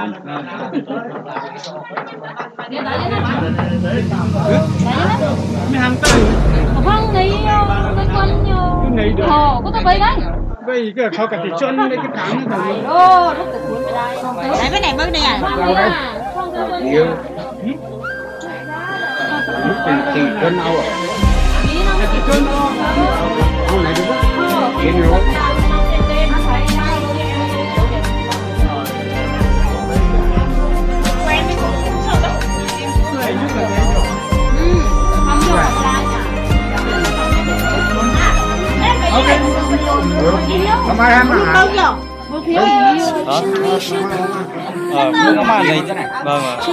Mấy hàng tới. Không nghĩ cái con nhiều. Ồ, có tao bay đấy. Bây giờเขากับติดชนในcái tháng này. Ô, nó tự cuốn về đây. Đấy cái này mới này à? Nhiều. Chỉ cơn nào ạ? Chỉ cơn nào? Không này đúng không? Kiến rồi. Không ai ăn mà. Hả? Ờ, không ăn lấy thế này. Vâng ạ.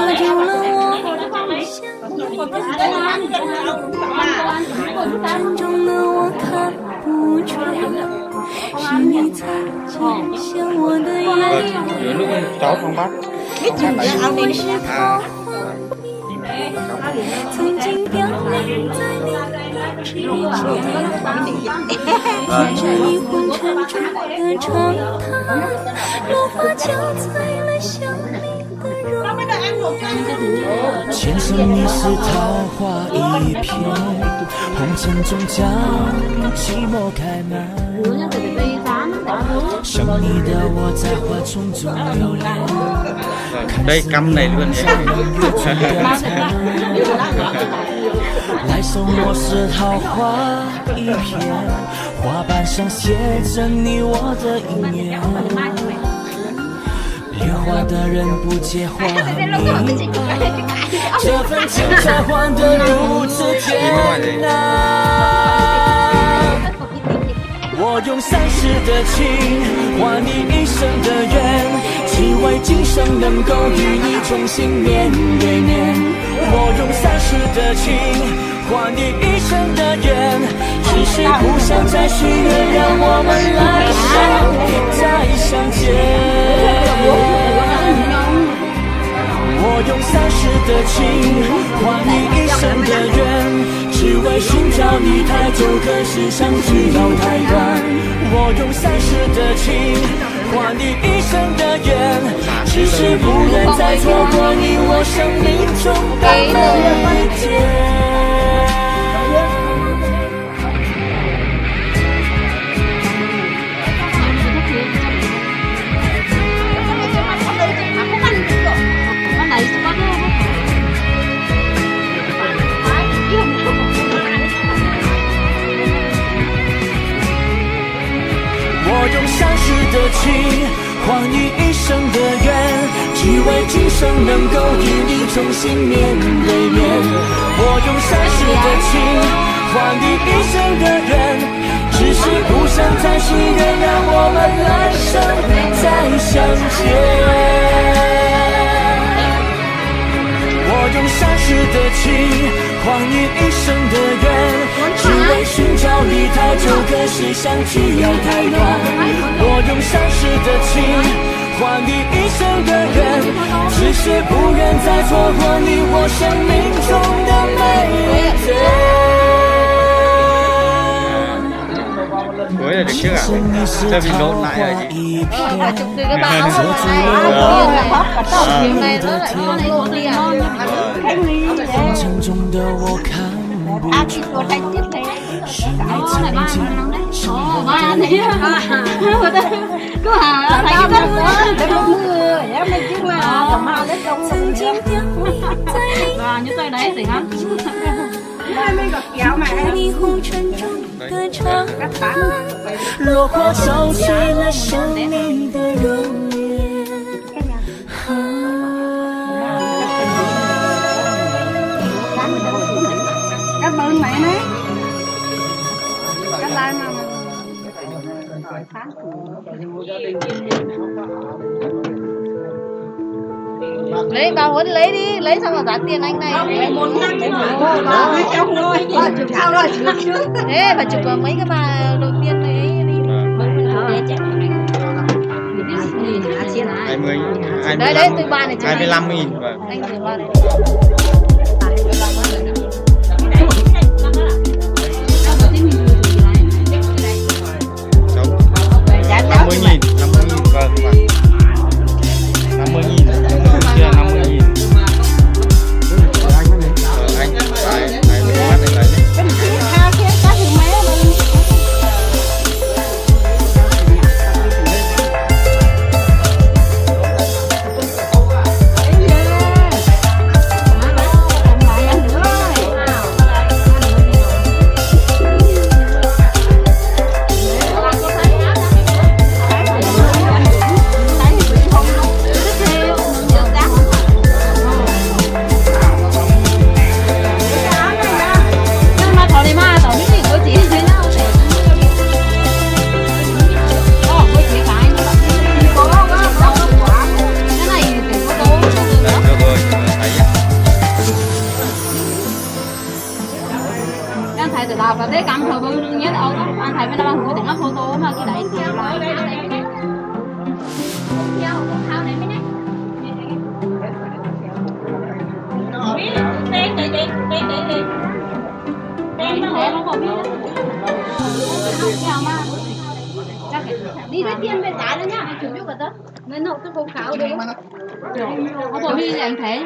Giữa lúc cháu không bắt. Biết chừng ra ao đi. 曾经凋零在你的指尖，看着你昏沉中的长叹，落花浇醉了想你的容颜。 前生你是桃花一片，红尘中将寂寞开满。想你的我在花丛中流连。 Đây căm này luôn nhé. 来送我是桃花一片，花瓣上写着你我的姻缘。恋花的人不解花名，这份情才换得如此艰难。我用三世的情换你一生的缘，只为今生能够与你重新面对面。我用三世的情换你一生的缘，只是不想再许愿，让我们来生再相见。我用三世的情换你一生的缘，只为寻找你太久，可是相聚要太短。我用三世的情换你一生的缘，只是不愿再错过你我生命中的每一天。我用三世的情换你一生的缘，只为今生能够与你重新面对面。我用三世的情换你一生的缘，只是不想再许愿，让我们来生再相见。我用三世的情换你一生的缘，只为寻找你太久，可是相聚要太短。我用三世的情换你一生的缘，只是不愿再错过你我生命中的每一天。 Cuối là được trước à? Cho mình nốt lại rồi chị. Chụp từ cái bà ốc này. Điều này nó lại con này con đi à? À thì tôi thấy tiếp này. Ồ này ba ăn đấy. Ồ ba ăn đấy. Cứ hả thấy cái đất quá. Để một mưa. Để mấy chiếc là tầm màu lấy công. Và như tôi đấy thì hả? Mấy gọt kẹo mà. 落花浇醉了生命的容颜。 Các bên mẹ đấy. Các lai mà. Lấy bà Huấn lấy đi, lấy xong rồi trả tiền anh này. Lấy bốn năm cái mà. Ba trong rồi. Ba chục sao rồi. Thế bà chụp vào mấy cái bà đầu tiên này đi. hai mươi, hai mươi đấy đấy từ ba này hai mươi lăm nghìn. Anh từ ba này. năm mươi nghìn, năm thầy từ đầu và tới cầm thời bư đương nhớ đâu anh thầy bên đó anh tiếng photo mà cái đấy thì lại Tên tên tên tên tên tên tên nó có biết đi với tiền về giá nữa nhá chủ yếu của tớ nên nộp cái báo cáo đấy nó có đi anh thấy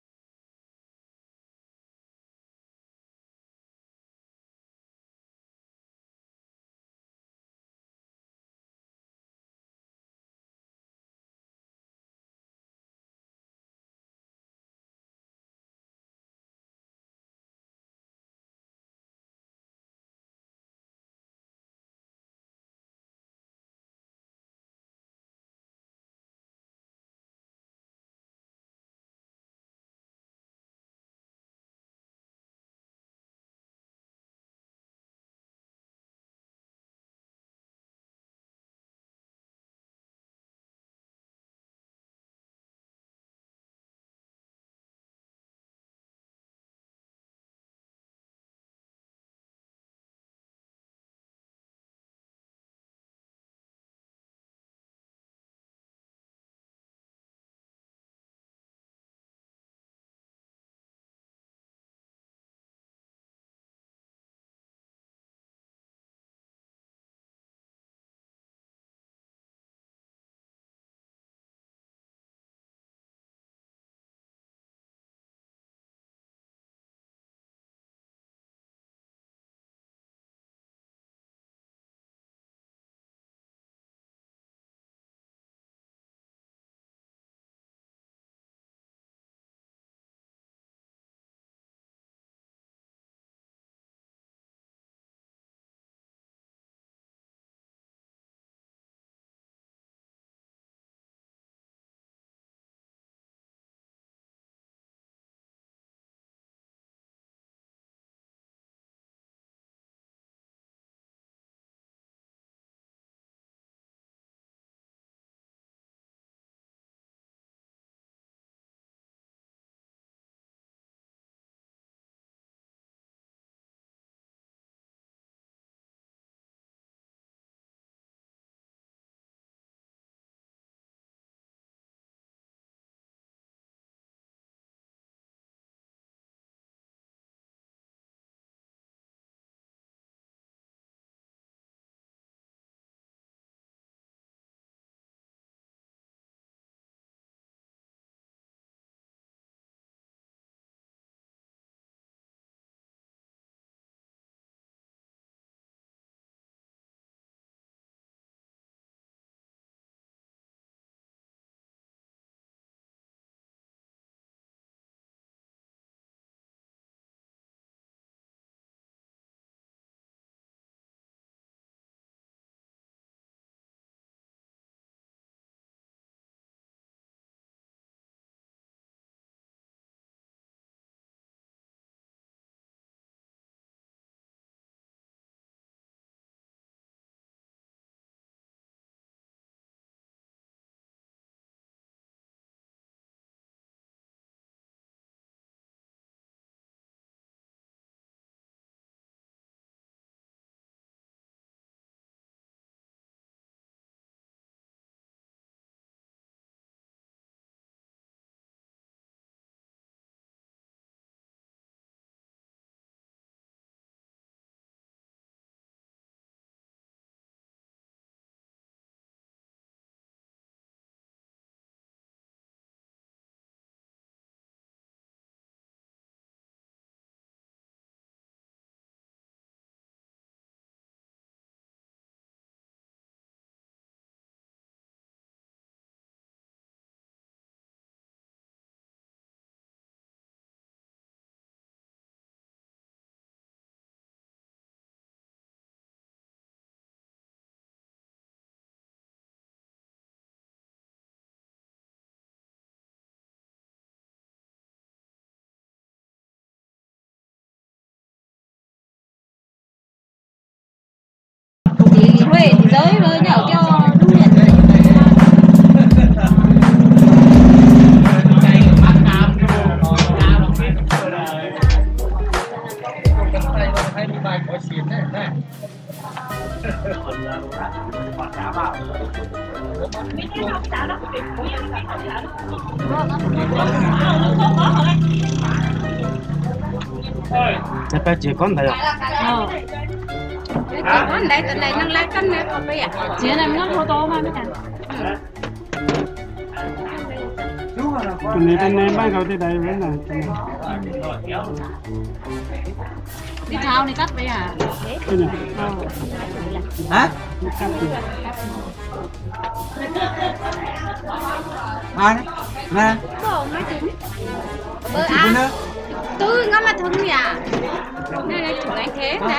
Huế thì giới với nhau cho đúng nhận. Hãy subscribe cho kênh Ghiền Mì Gõ để không bỏ lỡ những video hấp dẫn. có xin đấy này. Chắc là chỉ con thấy à? Ờ. Chỉ con đây từ đây nâng lá cân này còn bây giờ. Chỉ này nó thô to mà mấy cả. Cái này cái này bao giờ tới đây vẫn là Đi thao này cắt bây à? cái này. Hả? Ai? Nè. Không, mấy chị. Bơ à? Tôi ngắm mà thương nhà. Đây này chủ anh thế đấy.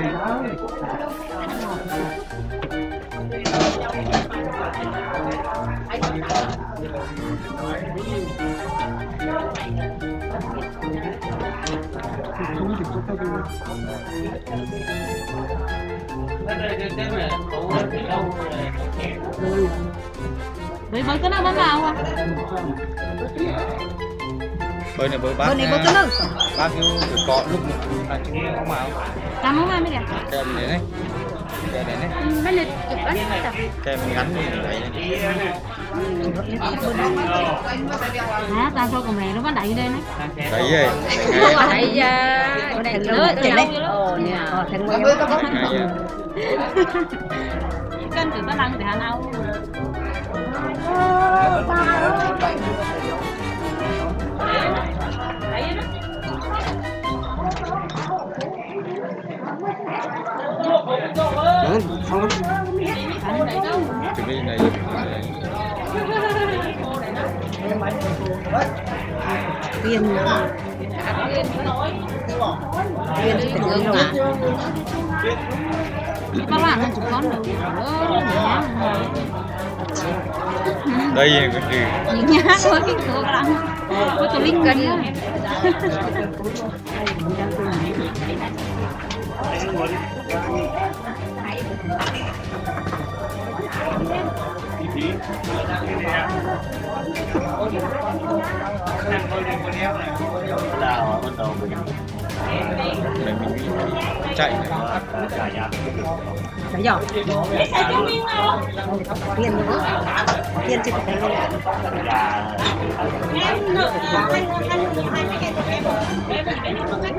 Bơi bơi cái nào bơi vào à? Bơi này bơi bác. Bơi này bơi cái nào? Bác cứ cọ lúc là chúng không màu. Cam không ai mới đẹp. Kem này đấy. Kem này đấy. Bên này chụp bánh. Kem ngắn như vậy. Hả? Tao cho con mẹ nó bắt đẩy đây đấy. Đấy vậy. Đẩy ra. Đẩy nữa. Đẩy lâu vậy. Ồ nè. Thành nguyên. Cân từ cái lăng thì hắn áo. Đấy, xong Chuẩn bị này. Tiền. Tiền thì tiền mà. Các bạn không chụp con được. Đây là cái gì? Những nhá thôi cái cửa lắm. Có tôi linh cân á. Là bắt đầu mình Mình chạy này. Đấy rồi. Tiền nữa. Tiền chỉ phải lên. Em nợ anh anh hai cái em em em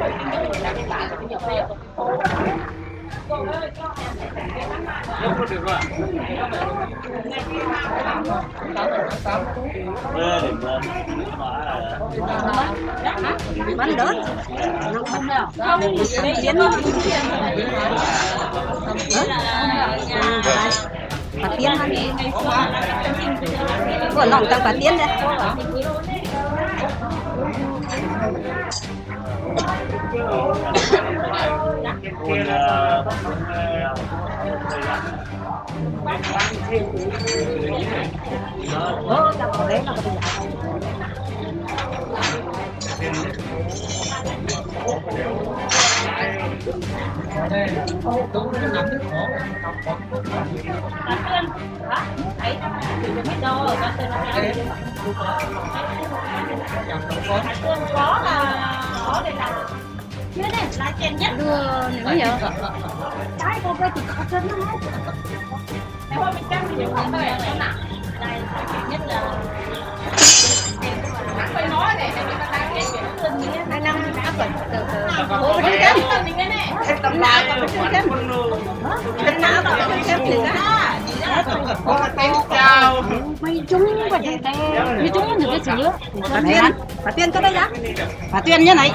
bắn đớn nó bắn đâu không chiến nó phát tiến của lòng tăng phát tiến đấy Ồ, chắc có đấy là có đấy. Đúng cái nắm nước khó. Thấy biết đâu rồi, con tên nó có là có đây là chứ này là chèn nhất Đưa nếu nhớ cái cô bé thì có chân nó hết nếu mà mình căng thì không phải là nặng đây nhất là phải nói này để người ta đang cái chuyện thân như thế năng áp lực từ từ bố đi cái này em tầm lại còn cái cái cái não đó cái cái gì đó chào mày chúng vậy đây như chúng được cái sữa Bà Tiên, bà Tiên có đây đó. Bà Tiên như này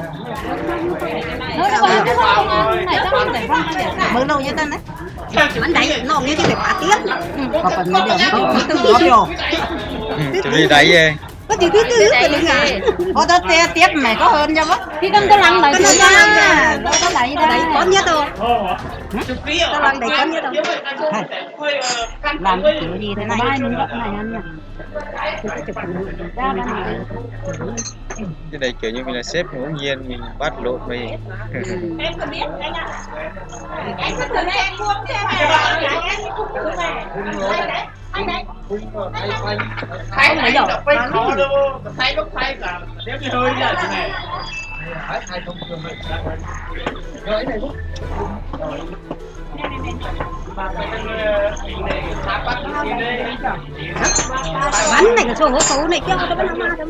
nó có cái không này tao không để con Mới lâu như tên đấy. Bánh đáy nó như cái việc bà Tiên. Có phần mới được không? Từng góp vô. Chuẩn bị đáy về. Có chỉ biết thứ cái đừng à. Có tao tiếp tiếp mày có hơn cho bác. khi con tao lăng lại Con tao ra. nó có đẩy Tao đây đẩy con nhất rồi. Tao lăng đẩy con nhất rồi. Làm cái kiểu gì thế này. mai mình gấp này ăn nè ra đây Cái này kiểu như mình là sếp ngẫu nhiên mình bắt lộn mày. em có biết anh ạ anh có thể em luôn thế mà anh cũng được này anh đấy Thay này đọc phải khó đâu. Thay lúc thay là đếm hơi là thế này. Rồi này bánh này cái số hổ tụ này cho nó bánh ma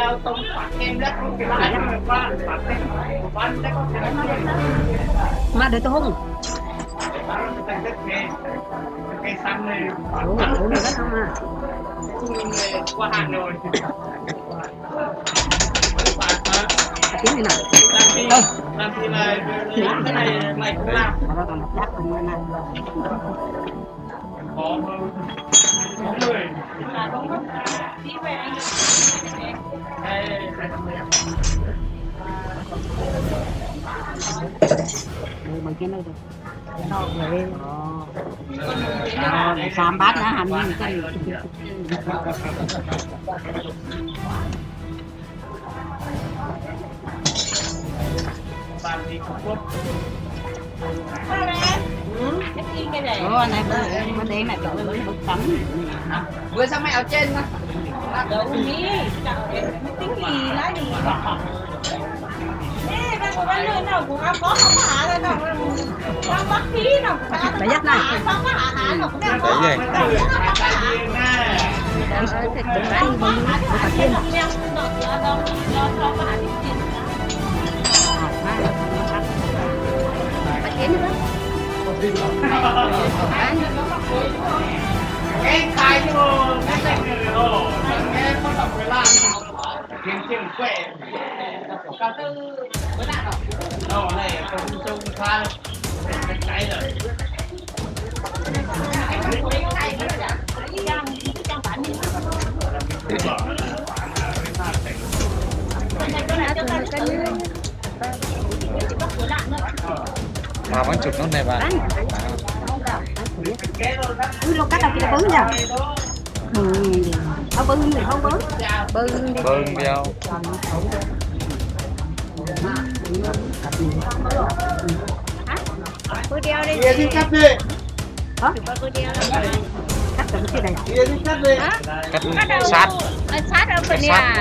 mà để tôi hung cây xanh này hổ tụ này bánh ma qua hàng rồi tiếng này nào đâu làm thì là làm cái này mày cũng làm nó còn đắt hơn này có có người bằng cái này đâu vậy ờ xàm bát nữa hành như cái bàn thì Trung Quốc. Ủa anh này bữa đen này cậu bữa tắm. Vừa sao mày ở trên đó. Đậu đi. Tính gì nói gì. Nè, đang có bán nơi nào cũng có không có hạ lên đâu. Đang bắt khí nào. Để dắt này. Không có hạ hạ nào cũng đang có. Đấy gì? Đấy sẽ thịt đừng ăn bông bông cà chiên. Cái cái cho cái này rồi cái con đọc cái lan kiếm tiền quẹ cao tư với nạn rồi đâu này không trông pha cái cái rồi mà vẫn chụp nó này bà cứ lâu cắt đâu kia bứng nha ừ không bứng thì không bứng bứng đi bưng đeo Cô đeo đi. kia đi cắt đi hả Cô đeo đi. cắt từ cái này kia đi cắt đi cắt sát Sát ở bên nhà.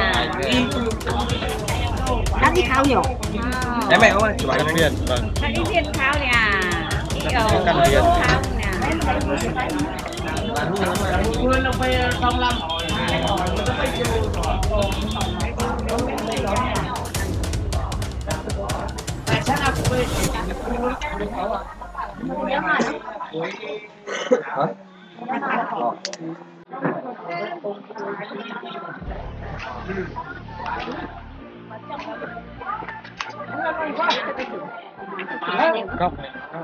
cắt đi khao nhiều em mẹ không ơi chụp ảnh viên vâng Cắt đi thiên khao nè. cắt viên Khao nè. quên nó phải xong làm hỏi hỏi nó phải chịu tại sao nào cũng cốc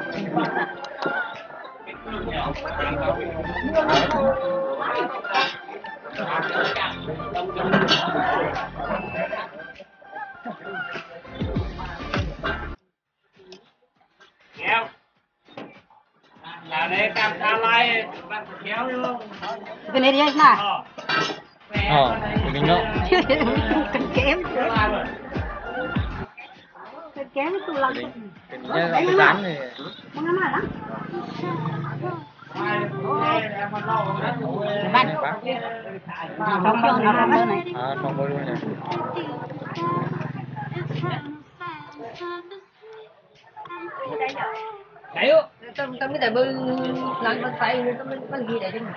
kéo là đây cam ta lai bạn kéo luôn cái này đi anh nè ờ mình nó cần kém cần kém tu lăng cái cái dán này không lắm hả bạn không không không bên này à không bơi luôn này Đấy ư, tâm tâm cái tay bơi lăn con tay tâm tâm gì đấy chứ.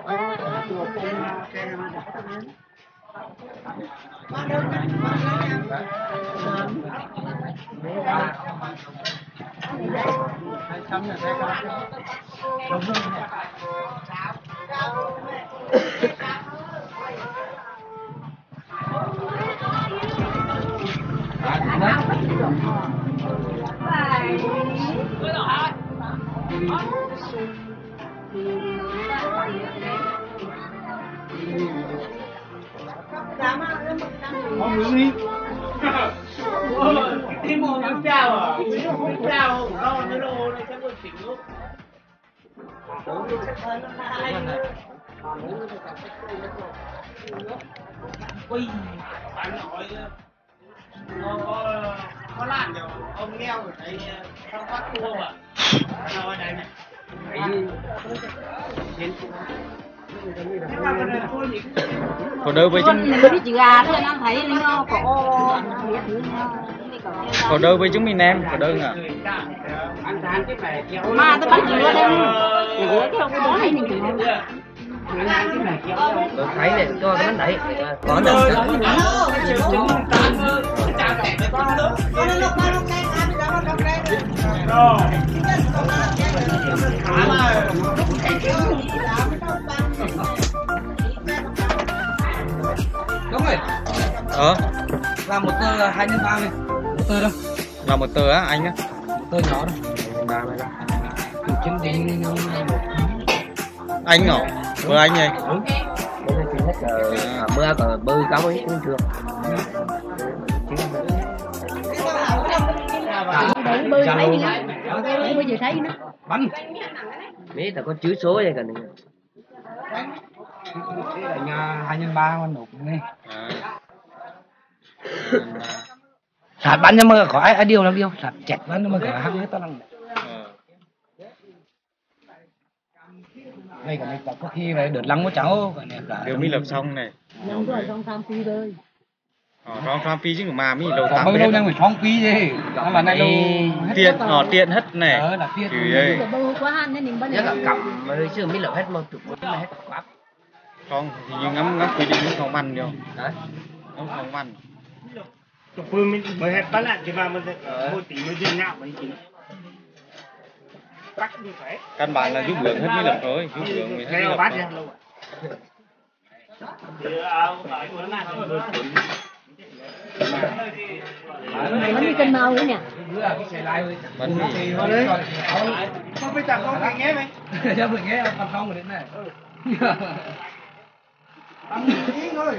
Không hướng đi đi mồ nó chào à chào đâu nó đồ này sẽ được chỉnh lúc ui bạn nói có có làm rồi ông nghèo rồi thấy không phát thua mà nói đây này Còn đâu với chúng biết chị gà thôi anh thấy nó có còn đâu với chúng mình em còn đâu à mà tôi bắn dừa đây dừa cái ông đó này mình tôi thấy này cho cái bánh đẩy có được đúng rồi ờ làm một tơ hai nhân ba này một tơ đâu là một tờ á anh á một tơ nhỏ đâu ba này đó chân đình anh nhỏ vừa anh này à, mưa còn bơi cá mới cũng chưa bơi thấy gì đó bơi vừa thấy nó bắn biết là có chữ số vậy cần anh hai nhân ba con nộp này à. sạt bắn nhưng mà có ai ai điều làm điều sạt chẹt bắn nhưng mà có hai hết tao làm đây còn này có khi này đợt lăng của cháu đều mới lập xong này làm rồi trong tham phi thôi trong tham phi chứ mà mi đầu tám bao lâu đang phải phong phí gì nó là này đâu tiện họ tiện hết này ờ là tiện thì đây rất là cầm mà hồi xưa mới lập hết một chục mà hết quá không thì như ngắm ngắm quy định không ăn đâu đấy không không ăn chụp phim mình mới hết bán lại thì mà mình một tí mới dừng nhạo mấy chín bắt như phải căn bản là giúp lượng hết mới lập thôi giúp lượng mới hết lập thôi bánh đi cân màu nữa nè bánh mì không phải tặng không phải nghe mày cho mình nghe còn không rồi đến này ăn tiếng thôi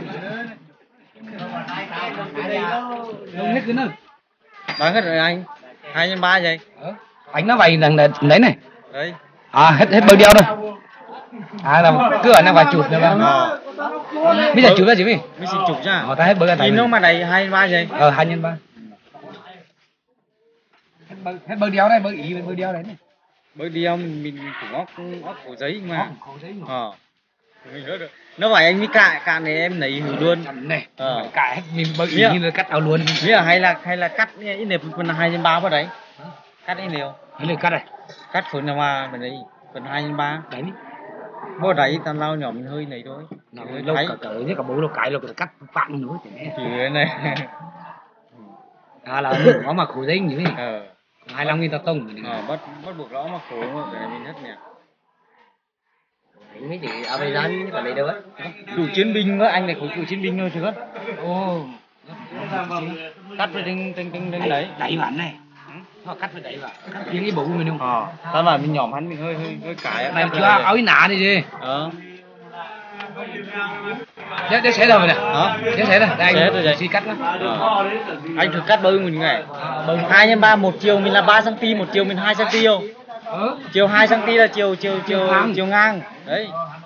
không hết cứ nữa bán hết rồi anh hai nhân ba vậy anh nó vậy rằng đấy này đấy à hết hết bơi đeo thôi à là cứ ở đang vài chục nữa mà bây giờ chục là gì vậy mới xin chục nha họ ta hết bơi nhìn nó mà đầy hai nhân ba vậy ờ hai nhân ba hết bơi hết bơi đeo đây bơi ý bơi đeo đấy này bơi đeo mình mình cũng óc óc cổ giấy mà ờ mình nữa được nó phải anh mới cại cạn này em lấy hử luôn này ờ cại hết mình bơi ý như là cắt áo luôn biết là hay là hay là cắt ít nệp phần hai nhân ba vào đấy cắt ít nhiều cái này cắt này cắt phần nào mà mình lấy phần hai nhân ba đấy đi vô đấy tao lau nhỏ mình hơi này thôi lâu cả cỡ như cả bố lâu cãi lâu cắt vặn nữa thì cái này à là nó mà khổ dính như thế ờ hai mươi nghìn tao tông ờ bắt bắt buộc nó mà khổ mà cái này mình hết nhỉ mấy chị ở bên đó còn đi đâu á cựu chiến binh đó anh này khối cựu chiến binh thôi chứ ô cắt với đinh đinh đinh đinh đấy đẩy bản này nó cắt với đẩy vào cắt tiếng cái bụng mình không ờ tao bảo mình nhỏm hắn mình hơi hơi hơi cãi này chưa áo í nã đi gì ờ để để xé rồi nè hả để xé này đây anh xí cắt nó anh thử cắt bơi mình ngày hai nhân ba một chiều mình là ba cm một chiều mình hai cm không chiều hai cm là chiều chiều chiều chiều ngang đấy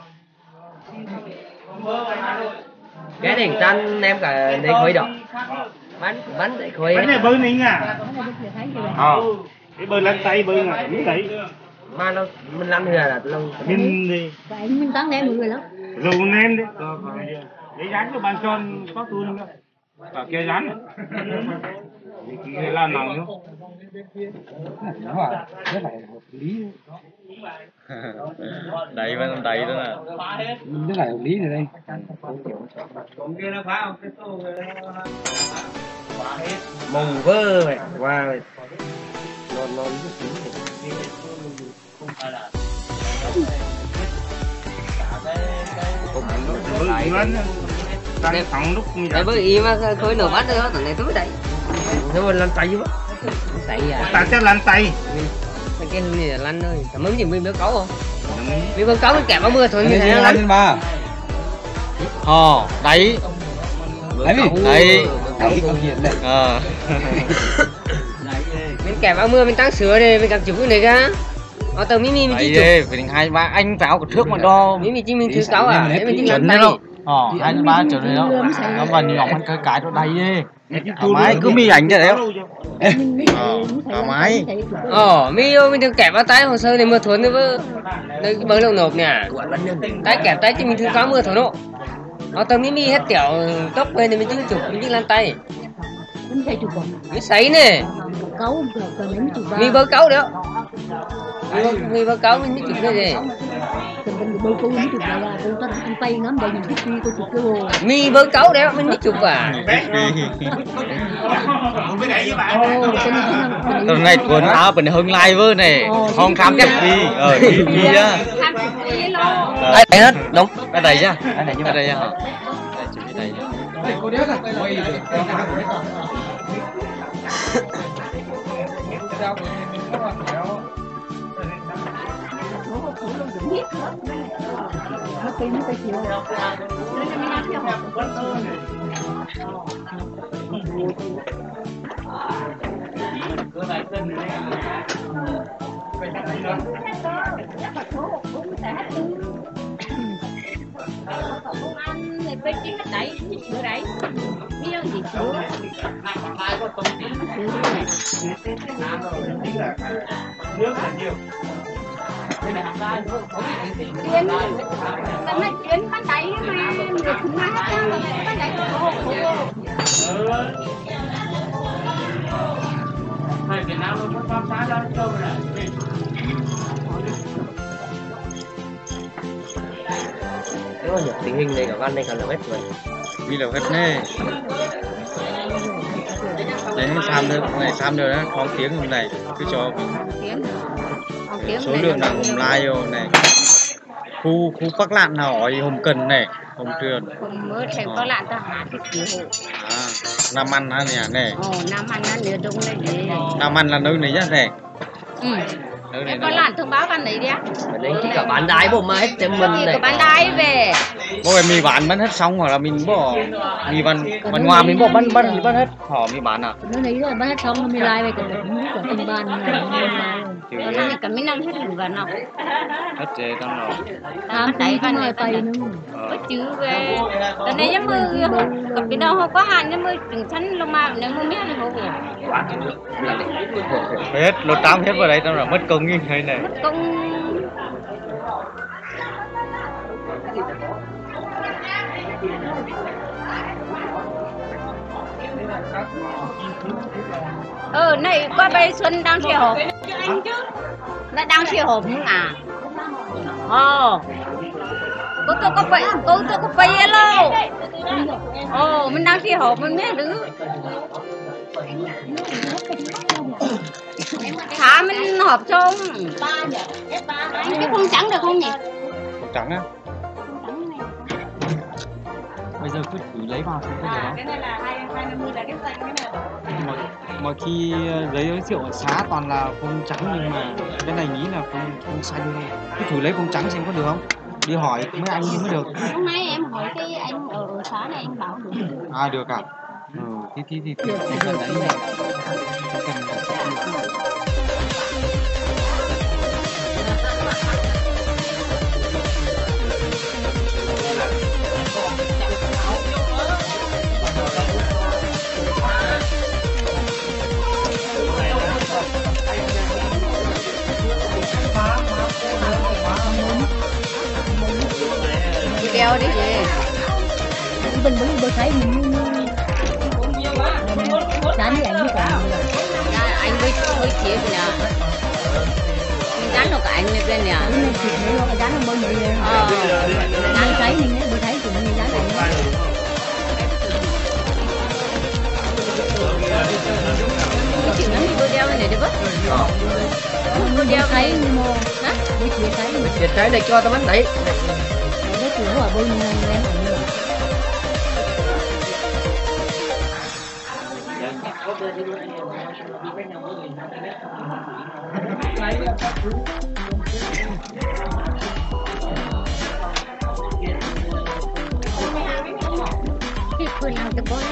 cái này tan em cả để khối đỏ bánh bánh để khối bánh này bơi mình à ờ cái bơi lăn tay bơi ngả miếng đấy mà nó mình làm thừa là lâu mình đi anh mình tăng em người lắm rồi nem đi để dán cho bàn tròn có tôi nữa và kia dán này cái là nào nữa rất là hợp lý đầy vẫn đầy đó là rất là hợp lý rồi đây mùng vơ này wow non non đang thẳng lúc như vậy. Bởi vì mà khơi nổ bát đó, tụi này tôi đây. Nó mình lăn tay quá. Tay à. Ta chắc lăn tay. Cái này là lăn thôi. Cảm ứng gì mình mới có không? Mình vẫn có mình kẹp áo mưa thôi mình thấy lăn. Ba. Ờ, đấy. Đấy. Đấy. Đấy câu chuyện này. Ờ. Mình kẹp áo mưa mình tăng sữa đi, mình cầm chụp cái này ra. Ở tờ mimi mình chỉ chụp. Phải đến hai ba anh phải áo của thước mà đo. Mimi chỉ mình thứ sáu à, để mình chỉ lăn tay. Ờ, hai ba trở này đó. Nó vào nhỏ ăn cái cái đó đầy đi. thoải mái cứ mi ảnh cho đấy không? Thoải mái. Ờ, mi mình được kẹp vào tay hồ sơ thì mưa thuần nữa với đây cái bớt lâu nộp nè. Tay kẹp tay chứ mình chưa có mưa thuần độ. Họ tao mi mi hết tiểu tóc bên thì mình chưa chụp mình chưa lan tay. Mình thấy chụp không? Mi sấy nè. Cấu cần đến chụp ba. Mi bơ cấu đó. Mi bơ cấu mình mới chụp cái gì? Cần bên bơ cấu mới chụp là con ta ăn tay ngắm đây nhìn cái phi con chụp cái hồ. Mi bơ cấu đấy mình mới chụp à. Tuần này quần áo bên hưng lai vơ này, không khám chắc gì, ờ đi đi á. Ai đấy hết, đúng, cái này chứ, cái này chứ, cái này chứ. Đây Nó tin nó phải chịu. Công an này bên kia hết đấy, sửa đấy. Biết không gì sửa. Chuyến, lần này chuyến bán đáy mà được thứ năm bán đáy khổ khổ. Thầy Việt Nam nó có bám sát ra đâu rồi. Nó nhập tình hình này cả văn này cả là hết rồi. vì là hết nè. Đấy nó xăm được, này xăm được đó, phóng tiếng hôm này cứ cho số lượng là hôm lai rồi này. Khu khu Bắc Lạn nào hỏi hôm cần này, hôm trường. Hôm mới thành Bắc Lạn ta há cái kỳ hộ. À, Nam Ăn hả nè nè. Ồ, Nam Ăn nó nửa đông này đi. Nam Ăn là nơi này nhá nè. Ừ. Em có làm thông báo văn đấy đi á. Ở đây chỉ cả bán đái bộ mà hết tem mình này. Có bán đái về. Bố mì bán bán hết xong hoặc là mình bỏ mì bán bán ngoài mình bỏ bán bán bán hết họ mì bán à? Nó lấy rồi bán hết xong nó mới lai về cái cũng của từng ban này. Nó này cả mấy năm hết đủ vào nào. Hết chế tao nào. À, đấy văn này tay nữa. Có chữ về. Cái này giống như cặp cái đâu có hạn giống như từng thân lông mà nếu mua miếng này hổ. Hết lột tám hết vào đấy tao là mất công như thế này. Mất công. Ờ này qua đây Xuân đang chia hộp. Nó đang chia hộp không à? Ồ. Cô tôi có phải cô tôi có phải hello. Ồ mình đang chia hộp mình biết đứa. Thả mình hộp chung. Cái con trắng được không nhỉ? Con trắng á. Bây giờ cứ thử lấy vào xem có được không? Cái này là hai hai năm mươi là cái xanh cái này. Mọi, mọi khi giấy giới thiệu ở xá toàn là con trắng nhưng mà cái này nghĩ là con con xanh thôi. Cứ thử lấy con trắng xem có được không? Đi hỏi mấy anh mới được. Hôm nay em hỏi cái anh ở xá này anh bảo được. À được à? Ừ, thì thì thì thì cần đấy này. Đeo đi gì? Mình vẫn vừa thấy mình như dán với anh với cả anh với với chị nè. Mình dán được cả anh lên bên nè. Mình chỉ thấy nó dán nó bơi mình lên. Ờ. Dán thấy mình vừa thấy thì mình dán anh. Cái chuyện đó mình vừa đeo này được không? Ờ. Vừa đeo thấy nhưng mà hả? Với chị thấy. Chị thấy này cho tao bắn đấy. Đấy chủ ở bên lên lên. Cái cười làm cái bôi.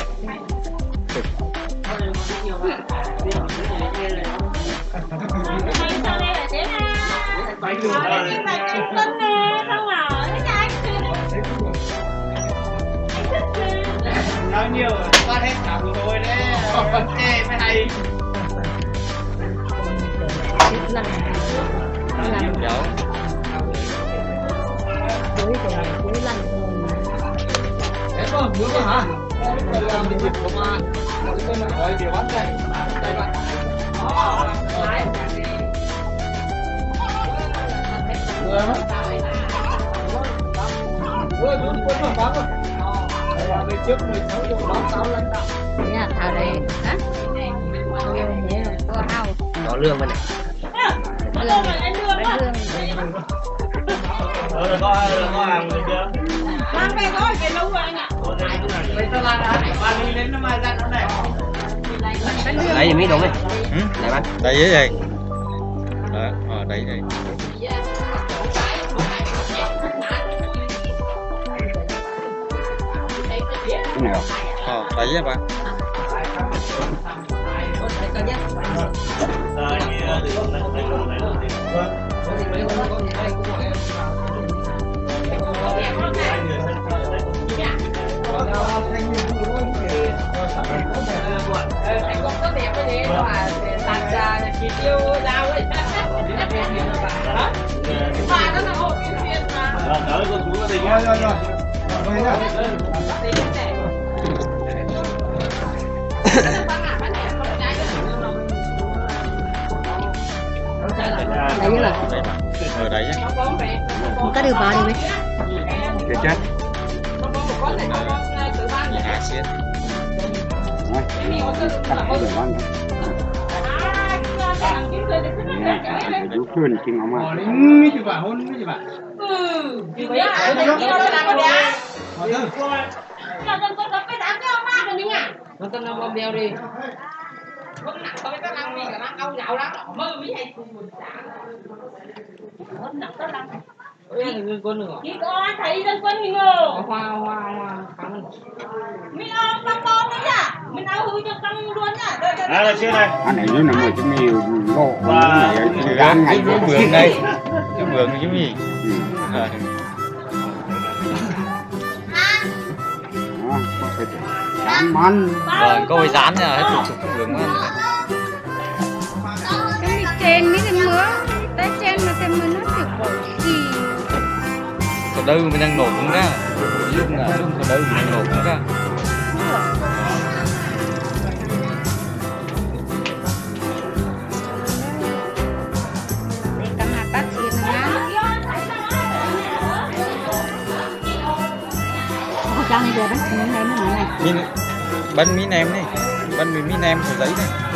nói nhiều phát hết cả vừa rồi đấy ok mới hay lần lần kéo cuối của cuối lần Thế có nước rồi hả? Đây là mình dịch của mà Đây mình hỏi điều bắn đây Đây bạn Vừa hả? Vừa đúng quân mà bắn rồi Đây là về trước mười sáu giờ bắn sáu lần tạo Thế à, thảo đây hả? Thế rồi, có ao có lương bên này lương anh lương á ờ được có được có hàng được chưa mang về thôi cái lâu rồi anh ạ bây giờ là ba đi đến nó mai ra nó này đấy thì mới đúng này ừ? này bạn đây với đây đó ở đây đây cái nào ờ đây với bạn Anh cũng có đẹp cái gì mà tặng chỉ tiêu giao ấy. Mà nó là hội viên viên mà. rồi tới cô chú thì Rồi rồi rồi Rồi nhá đấy là ở đây nhé có điều vào đi chết chết hạ xiết cắt cái đường băng nè chú khuyên chừng ông à Mấy chú bà hôn mấy chú bà Ừ. Thì vậy anh nó làm cái đá. Hỏi thư Nó con con cái đá cái ông ba mình à. nó tân năm bom đeo đi Vẫn nặng thôi cái năng gì cả năng câu nhậu lắm. Mơ mới hay buồn chán. Vẫn nặng tới lắm. ôi là người quân nữa Chị có thấy dân quân mình ngờ. hoa hoa hoa thắng Mình ôm băng bom đấy nhá. Mình áo hư cho căng luôn nhá. Đây đây. à là chưa này anh này nó mười cái nhiều ngộ Và- này gan ngày cái vườn đây cái vườn cái gì à, đó có thể dán man vâng có cái rán nha hết chục chục vườn quá cái mì trên mấy cái mứa tới trên mà cái mứa nó kiểu cổ gì còn đâu mình đang nổ cũng ra lúc nào lúc còn đâu mình đang nổ cũng ra để cầm hạt bát xịn nhá có trang này về bánh xịn này nó nói này Min bánh mí nem này bánh mí nem của giấy này